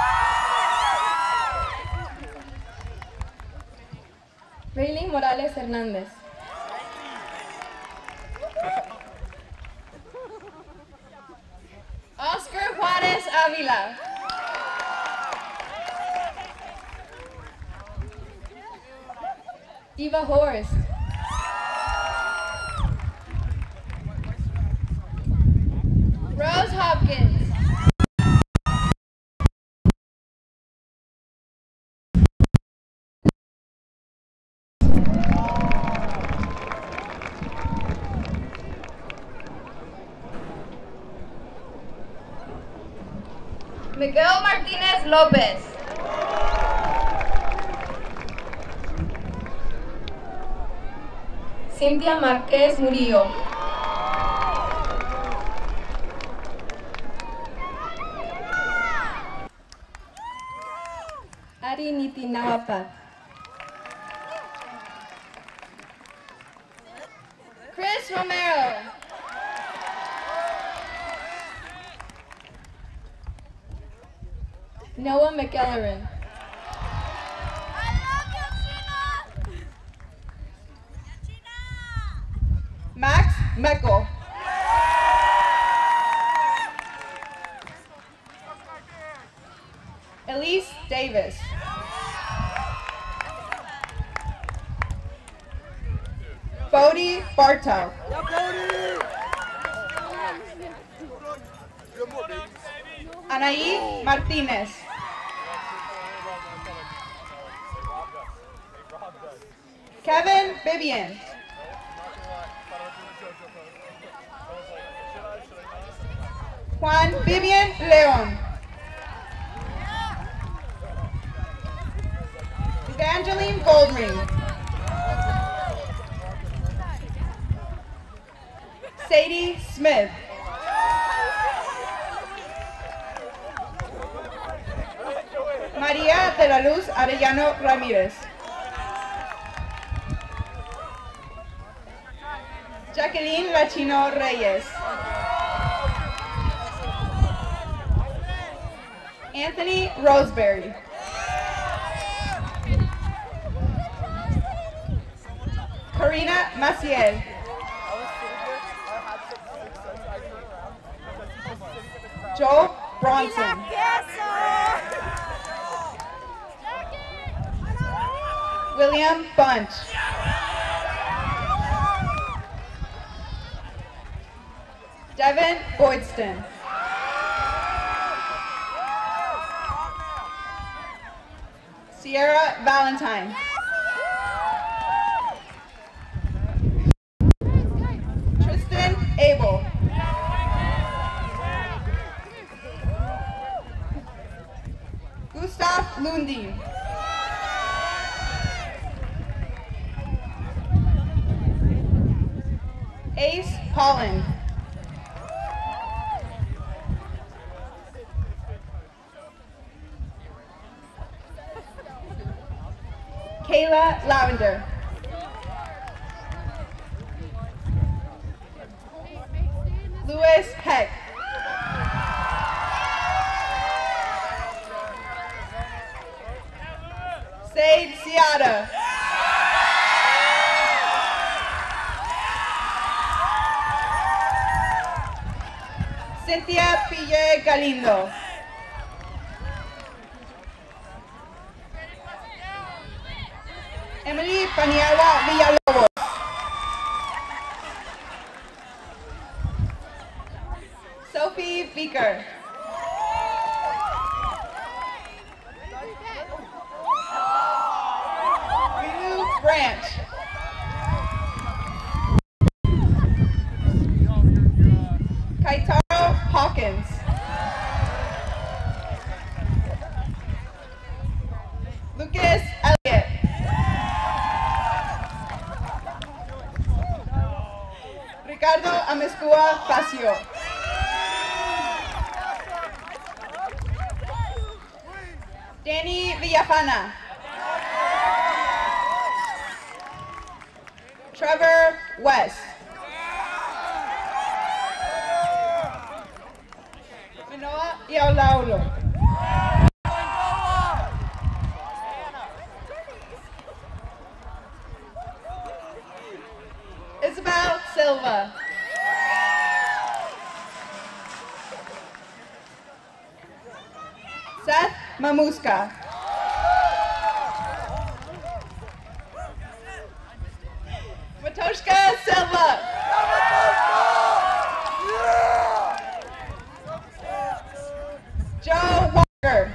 Rayleigh Morales Hernandez. Oscar Juarez Avila. Eva Horst. Rose Hopkins. Miguel Martinez Lopez. Cynthia Marquez Murillo. Ari Nitinawapa. Chris Romero. Noah McEllerin. Max Meckel. Elise Davis. Bodie Bartow. Anaí Martinez. Kevin Vivian. Juan Vivian Leon. Evangeline Goldring. Sadie Smith. María de la Luz Arellano Ramírez. Jacqueline Lachino Reyes. Anthony Roseberry. Karina Maciel. Joe Bronson. William Bunch. Devin Boydston. Sierra Valentine. Tristan Abel. Gustav Lundin. Ace Holland. Kayla Lavender. Louis Heck. Sade Seata. Cynthia Pille Galindo. Emily Paniagua Villalobos. Sophie Beaker. Lulu Branch. Kaitaro Hawkins. Lucas Elliott. Ricardo Amezcua Facio. Danny Villafana. Trevor West. Manoa Iaulaulo. Isabel Silva. Seth Mamuska. Matoshka Silva. Joe Walker.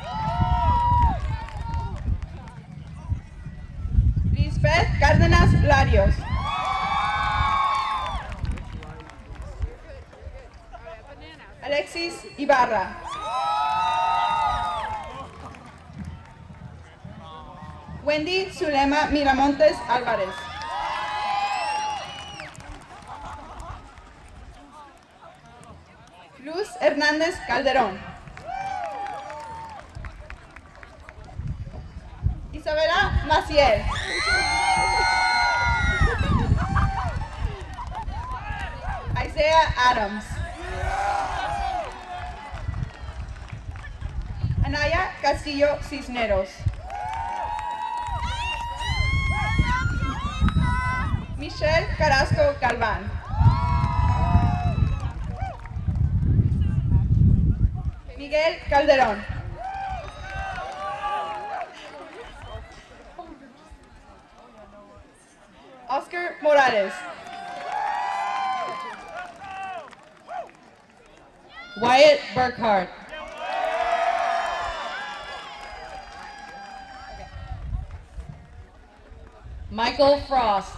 Lisbeth Cárdenas Larios. Alexis Ibarra. Wendy Zulema Miramontes Álvarez. Luz Hernández Calderón. Isabela Maciel. Isaiah Adams. Anaya Castillo Cisneros. Michelle Carrasco Galván. Miguel Calderón. Oscar Morales. Wyatt Burkhart. Michael Frost.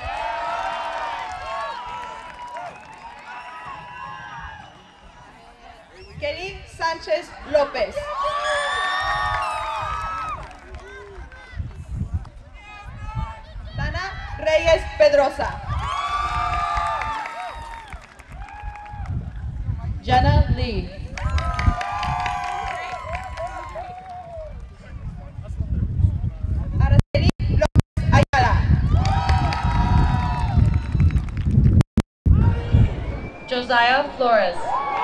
Kelly Sánchez López. Dana Reyes Pedrosa. Jenna Lee. Araceli López Ayala. Josiah Flores.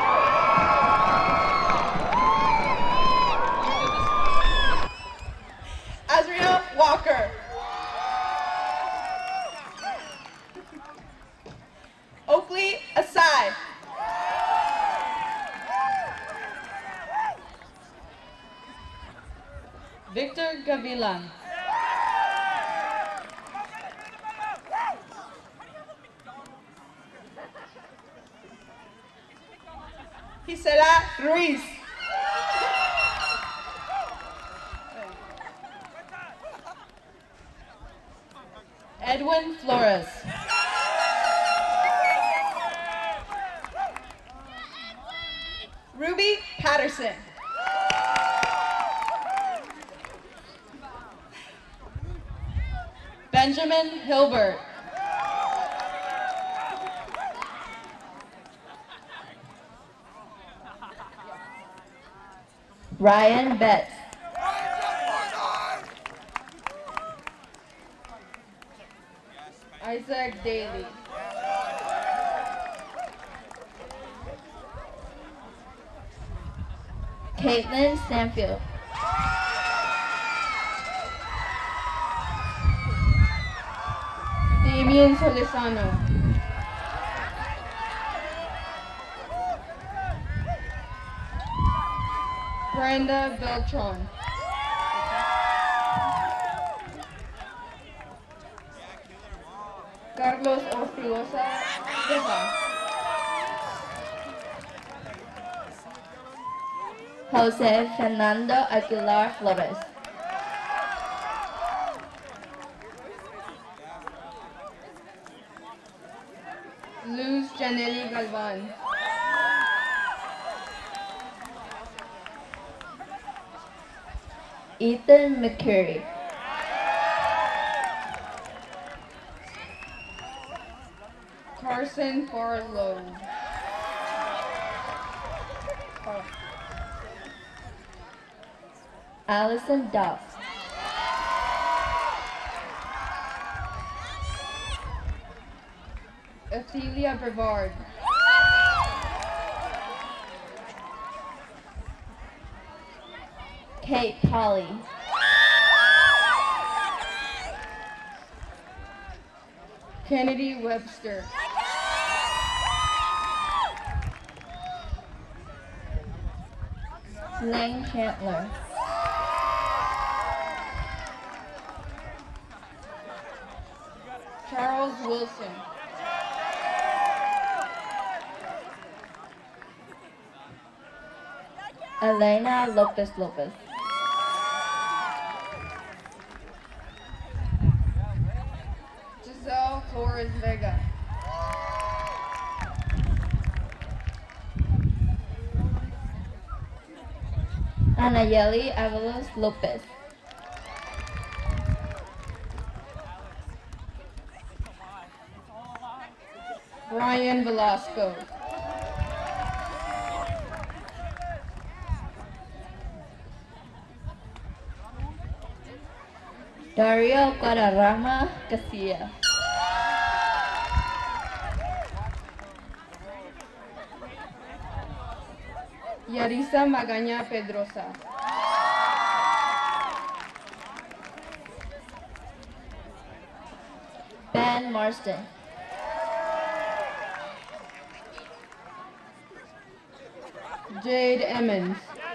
Azriel Walker. Oakley Asai. Victor Gavilan. Gisela Ruiz. Edwin Flores. Ruby Patterson. Benjamin Hilbert. Ryan Betts. Isaac Daly. Caitlin Stanfield. Damian Solisano. Brenda Beltran. Carlos Ortigosa Vega. Jose Fernando Aguilar Flores. Luz Janelli Galvan. Ethan McCurry. Carson Farlow. Allison Duff. Ophelia Brevard. Kate Polly. Kennedy Webster. Lane Chandler. Charles Wilson. Elena Lopez Lopez. Giselle Flores Vega. Anayeli Avalos Lopez. Brian Velasco. Dario Guadarrama Garcia. Yarisa Magaña Pedrosa. Ben Marston. Jade Emmons.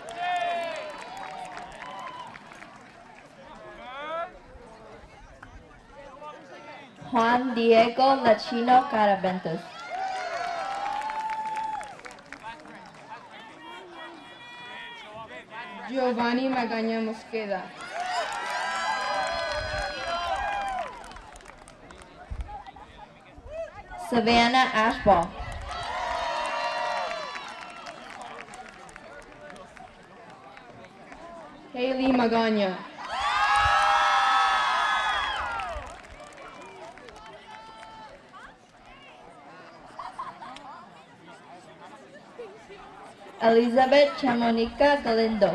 Juan Diego Lachino Caraventos. Giovanni Magaña Mosqueda. Savannah Ashball. Haley Magaña. Elizabeth Chamonica Galindo.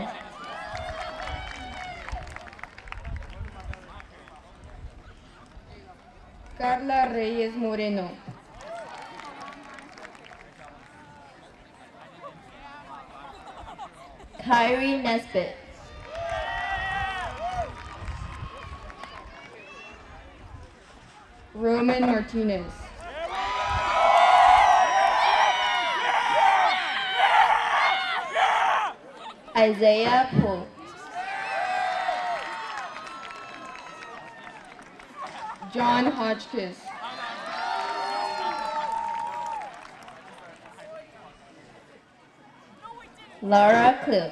Carla Reyes Moreno. Kyrie Nesbitt. Roman Martinez. Isaiah Poole. John Hotchkiss. Laura Cliff.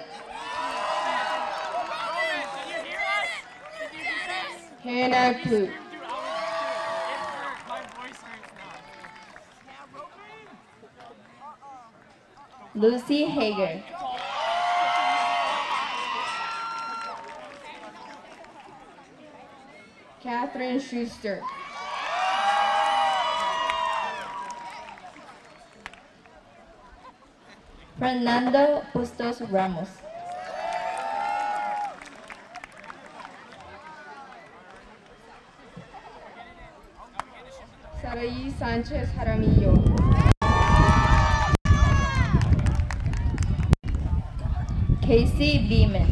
Hannah Clute. Lucy Hager. Catherine Schuster. Fernando Bustos Ramos. Saraí Sánchez Jaramillo. Casey Beeman.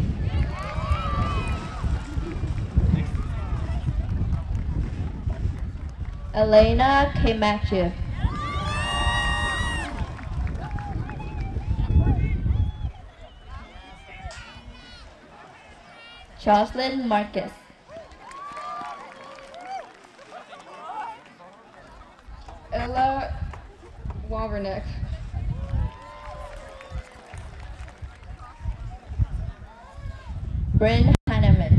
Elena Kamachev. Jocelyn Marcus. Ella Wawernick. Bryn Hanneman.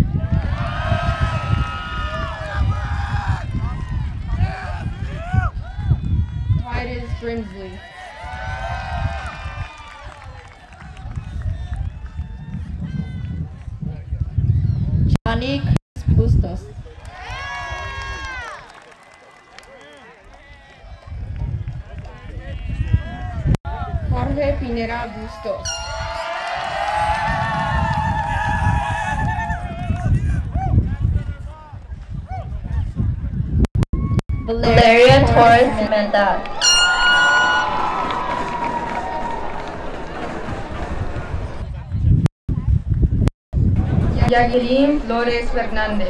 Titus Grimsley. Johnny Bustos. Jorge Pinera Bustos. Valeria Torres Mendez. Jacqueline Flores Fernández.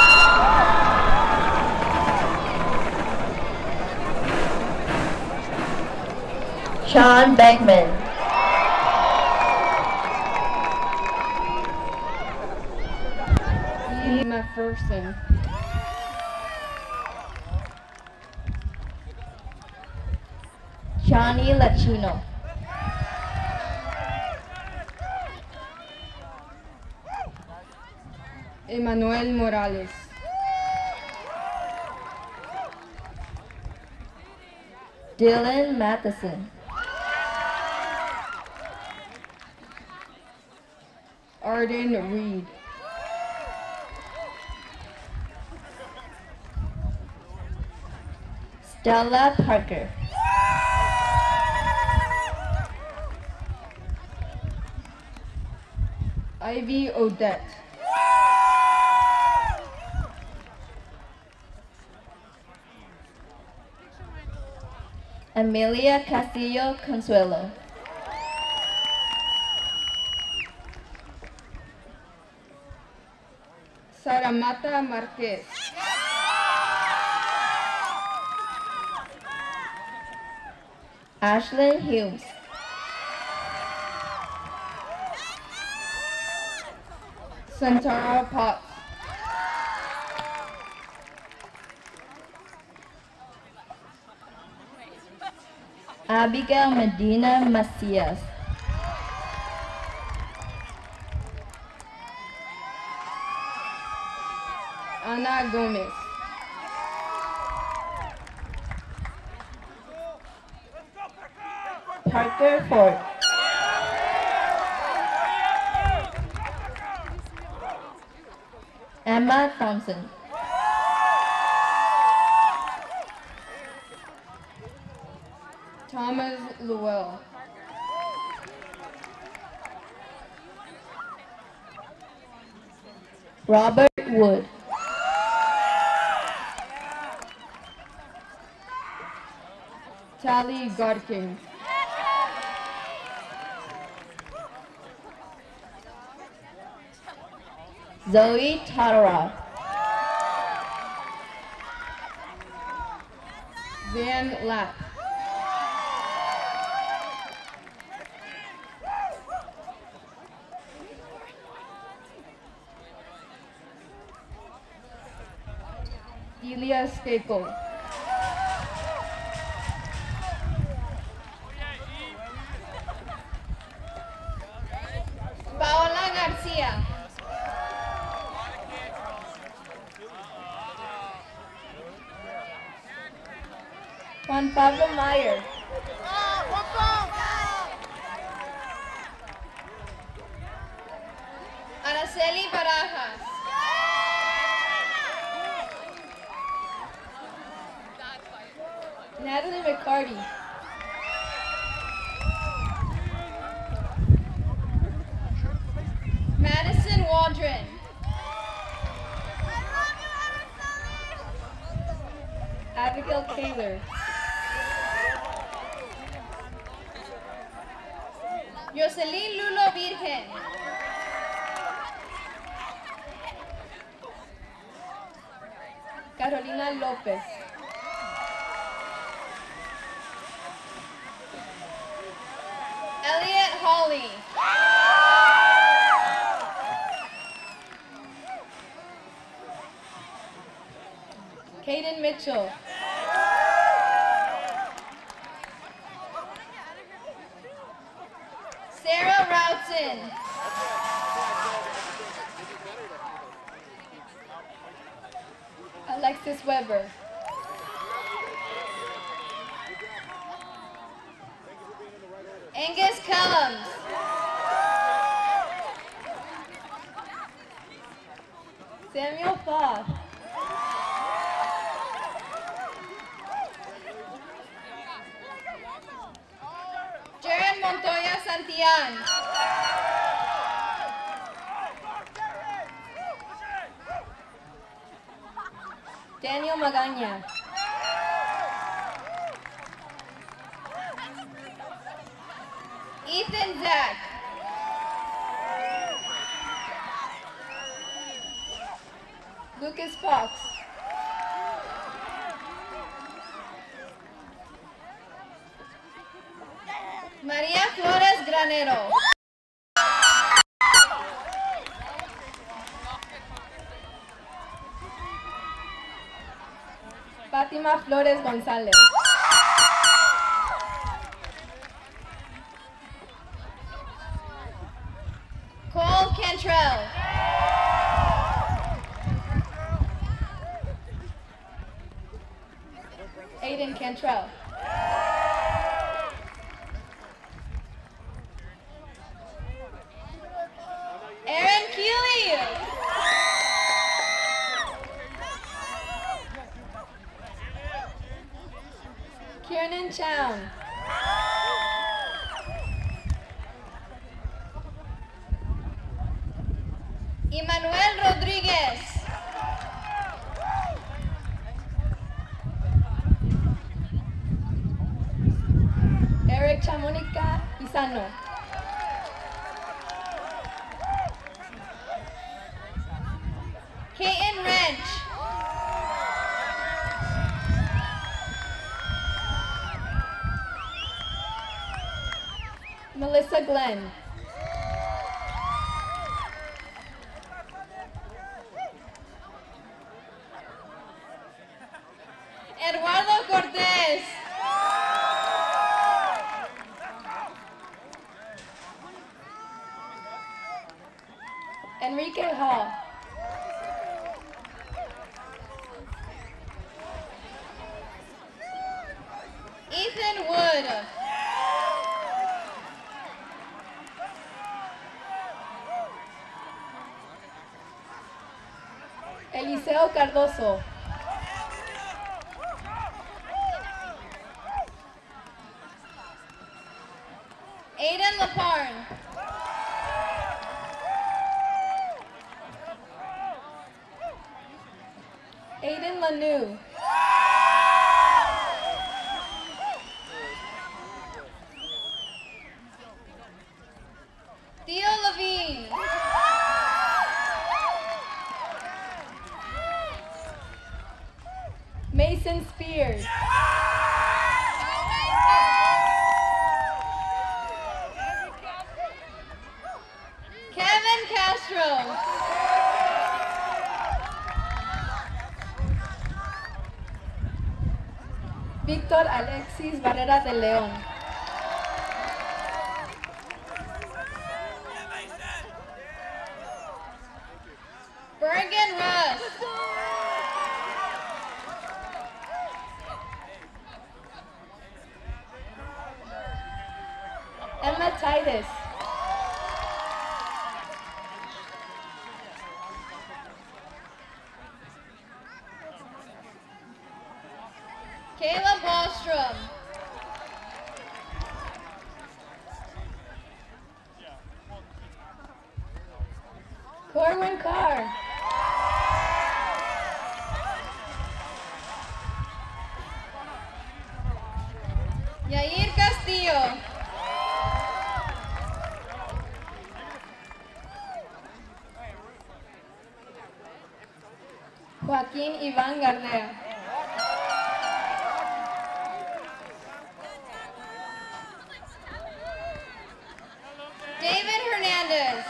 Sean Beckman. Lee McPherson. Johnny Lachino. Emmanuel Morales. Dylan Matheson. Arden Reed. Stella Parker. Ivy Odette. Amelia Castillo Consuelo. Saramata Marquez. Ashlyn Humes. Santara Potts. Abigail Medina Macias. Ana Gomez. Parker Ford. Emma Thompson. Thomas Llewell. Robert Wood. Tally Godkin. Zoe Tadara. Van Lapp. Delia Skakel. Paola Garcia. Juan Pablo Mayer. Araceli Barajas. Natalie McCarty. Madison Waldron. Abigail Kaler. Jocelyn Lulo Virgen. Carolina López. Elliot Hawley. Caden Mitchell. Sarah Routson. Alexis Weber. Angus Cullums. Samuel Foss. Jared Montoya Santillan. Daniel Magaña. Ethan Zach. Lucas Fox. María Flores Granero. Fátima Flores González. Cole Cantrell. Aiden Cantrell. Aaron Keeley. Kiernan Chown. Emmanuel Rodríguez. Eric Chamonica Pisano. Kaiten Wrench. Melissa Glenn. Eduardo Cortés. Enrique Hall. Ethan Wood. Eliseo Cardoso. Aiden Laparn. Aiden Lanu. Theo Levine. Mason Spears. Kevin Castro. Víctor Alexis Barrera de León. Bergen Rush. Emma Titus. Caleb Wallstrom. Corwin Carr. Yair Castillo. Joaquín Iván Gardea. David Hernandez.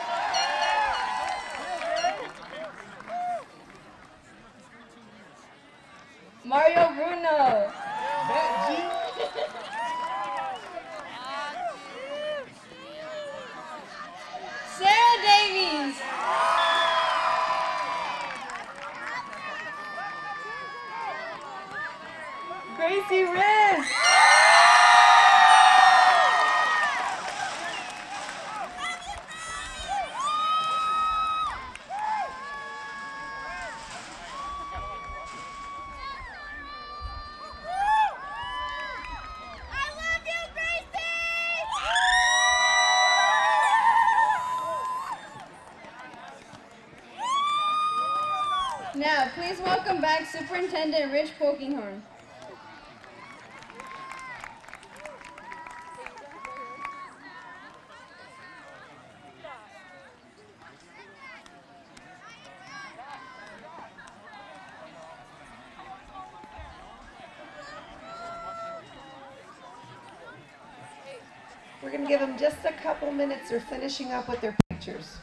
Mario Bruno. Sarah Davies. Gracie Riz. Now, please welcome back Superintendent Rich Polkinghorn. We're going to give them just a couple minutes. They're finishing up with their pictures.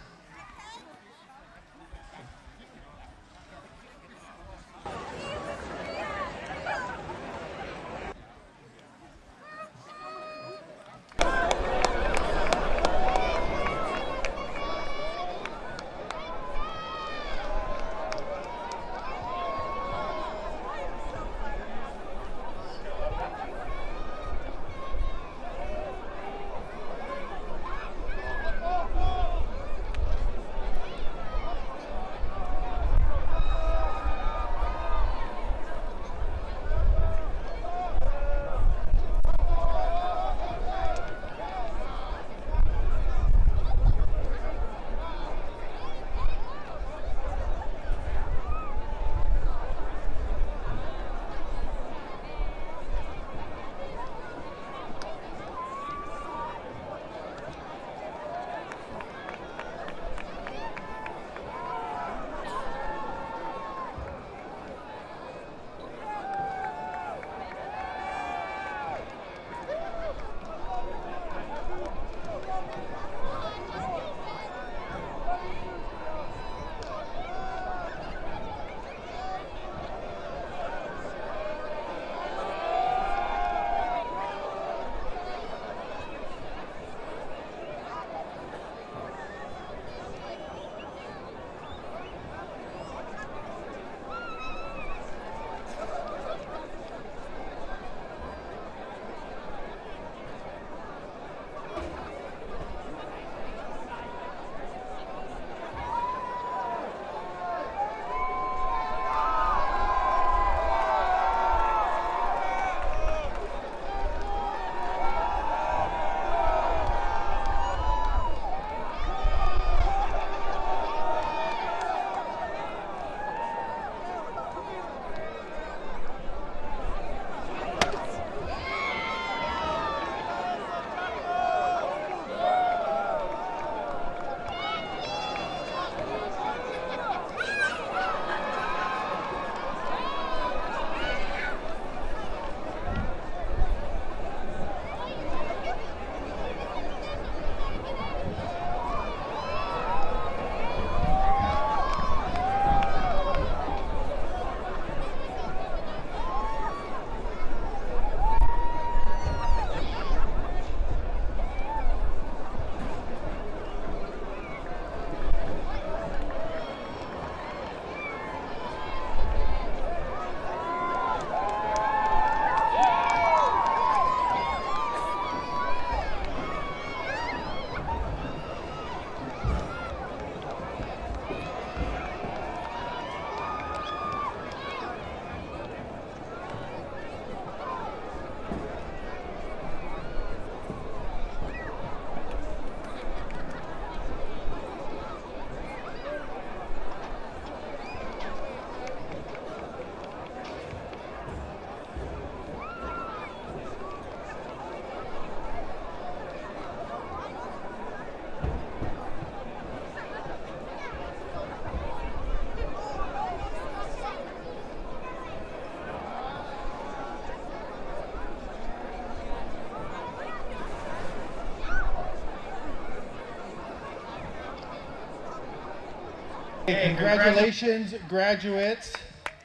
Congratulations, graduates.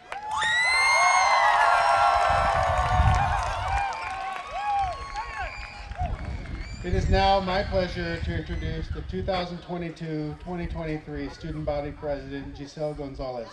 It is now my pleasure to introduce the 2022-2023 Student Body President, Giselle Gonzalez.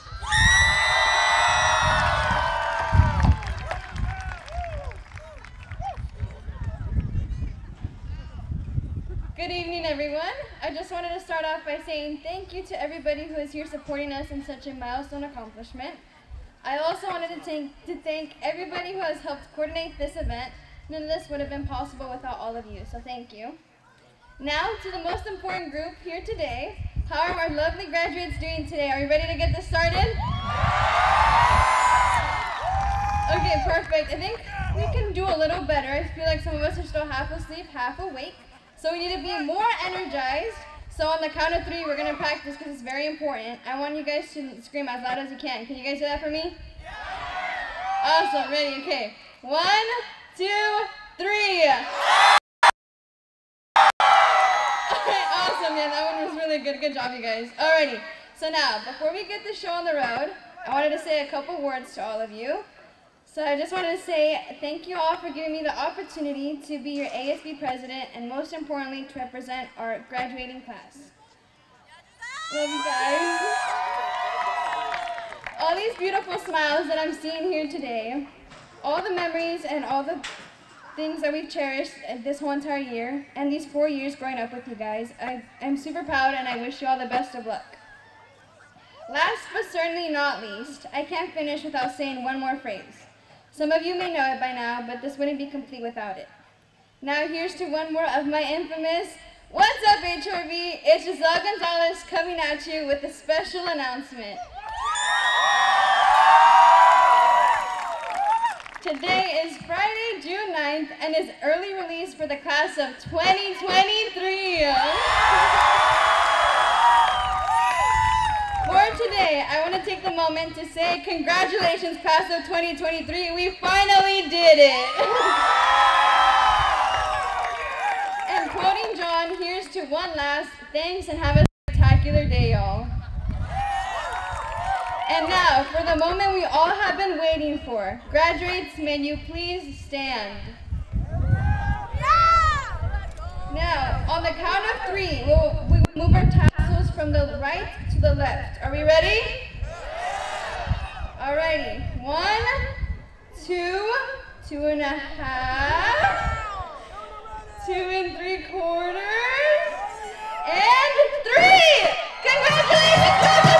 Good evening, everyone. I just wanted to start off by saying thank you to everybody who is here supporting us in such a milestone accomplishment. I also wanted to thank everybody who has helped coordinate this event. None of this would have been possible without all of you, so thank you. Now to the most important group here today. How are our lovely graduates doing today? Are we ready to get this started? Okay, perfect. I think we can do a little better. I feel like some of us are still half asleep, half awake. So we need to be more energized. So on the count of 3, we're going to practice because it's very important. I want you guys to scream as loud as you can. Can you guys do that for me? Awesome. Ready? Okay. 1, 2, 3. Okay, awesome. Yeah, that one was really good. Good job, you guys. Alrighty. So now, before we get the show on the road, I wanted to say a couple words to all of you. So I just wanted to say thank you all for giving me the opportunity to be your ASB president and most importantly to represent our graduating class. Love you guys. All these beautiful smiles that I'm seeing here today, all the memories and all the things that we've cherished this whole entire year and these 4 years growing up with you guys, I'm super proud and I wish you all the best of luck. Last but certainly not least, I can't finish without saying one more phrase. Some of you may know it by now, but this wouldn't be complete without it. Now here's to one more of my infamous, what's up HRV? It's Giselle Gonzalez coming at you with a special announcement. Today is Friday, June 9th, and is early release for the class of 2023. For today, I want to take the moment to say congratulations, class of 2023. We finally did it. And quoting John, here's to one last thanks and have a spectacular day, y'all. And now, for the moment we all have been waiting for. Graduates, may you please stand. Now, on the count of 3, we will move our tassels from the right to the left. Are we ready? Alrighty. 1, 2, 2.5, 2 3/4, and 3! Congratulations!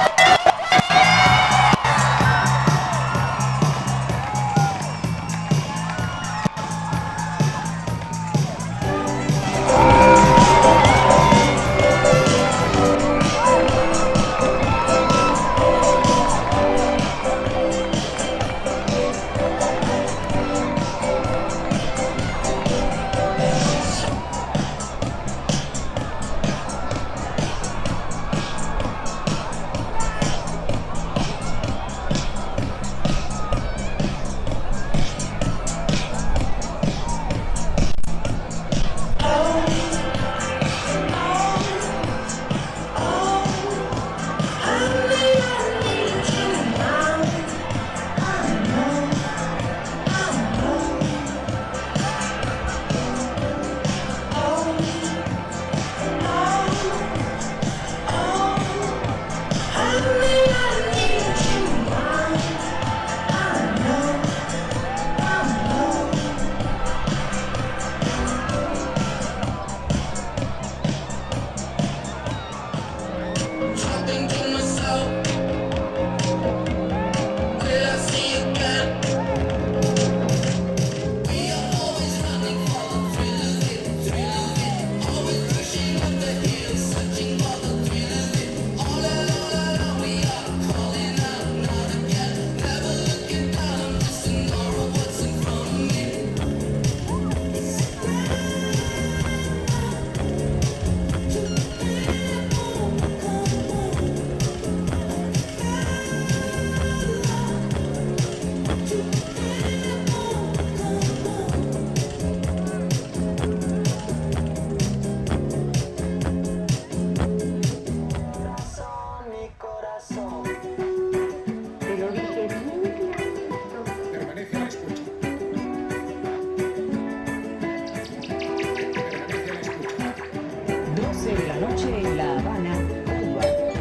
la noche en La Habana, Cuba.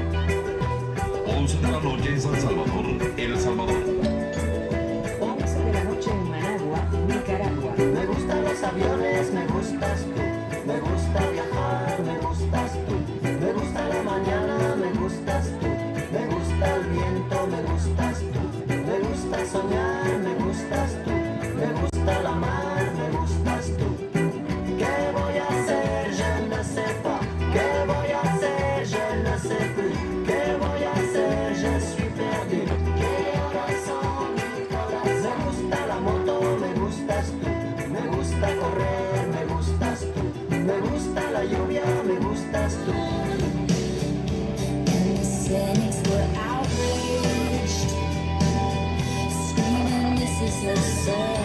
11 de la noche en San Salvador, El Salvador. 11 de la noche en Managua, Nicaragua. Me gustan los aviones, me gustas tú. Me gusta viajar, me gustas tú. Me gusta la mañana, me gustas tú. Me gusta el viento, me gustas tú. Me gusta soñar, me gustas tú. Me gusta la mar, me gustas tú. ¿Qué voy a hacer? Je ne sais pas. ¿Qué voy a hacer? Je ne sais plus. ¿Qué voy a hacer? Je suis perdu. ¿Qué horas son? Me gusta la moto, me gustas tú. Me gusta correr, me gustas tú. Me gusta la lluvia, me gustas tú. And the cynics were outraged, screaming, this is absurd.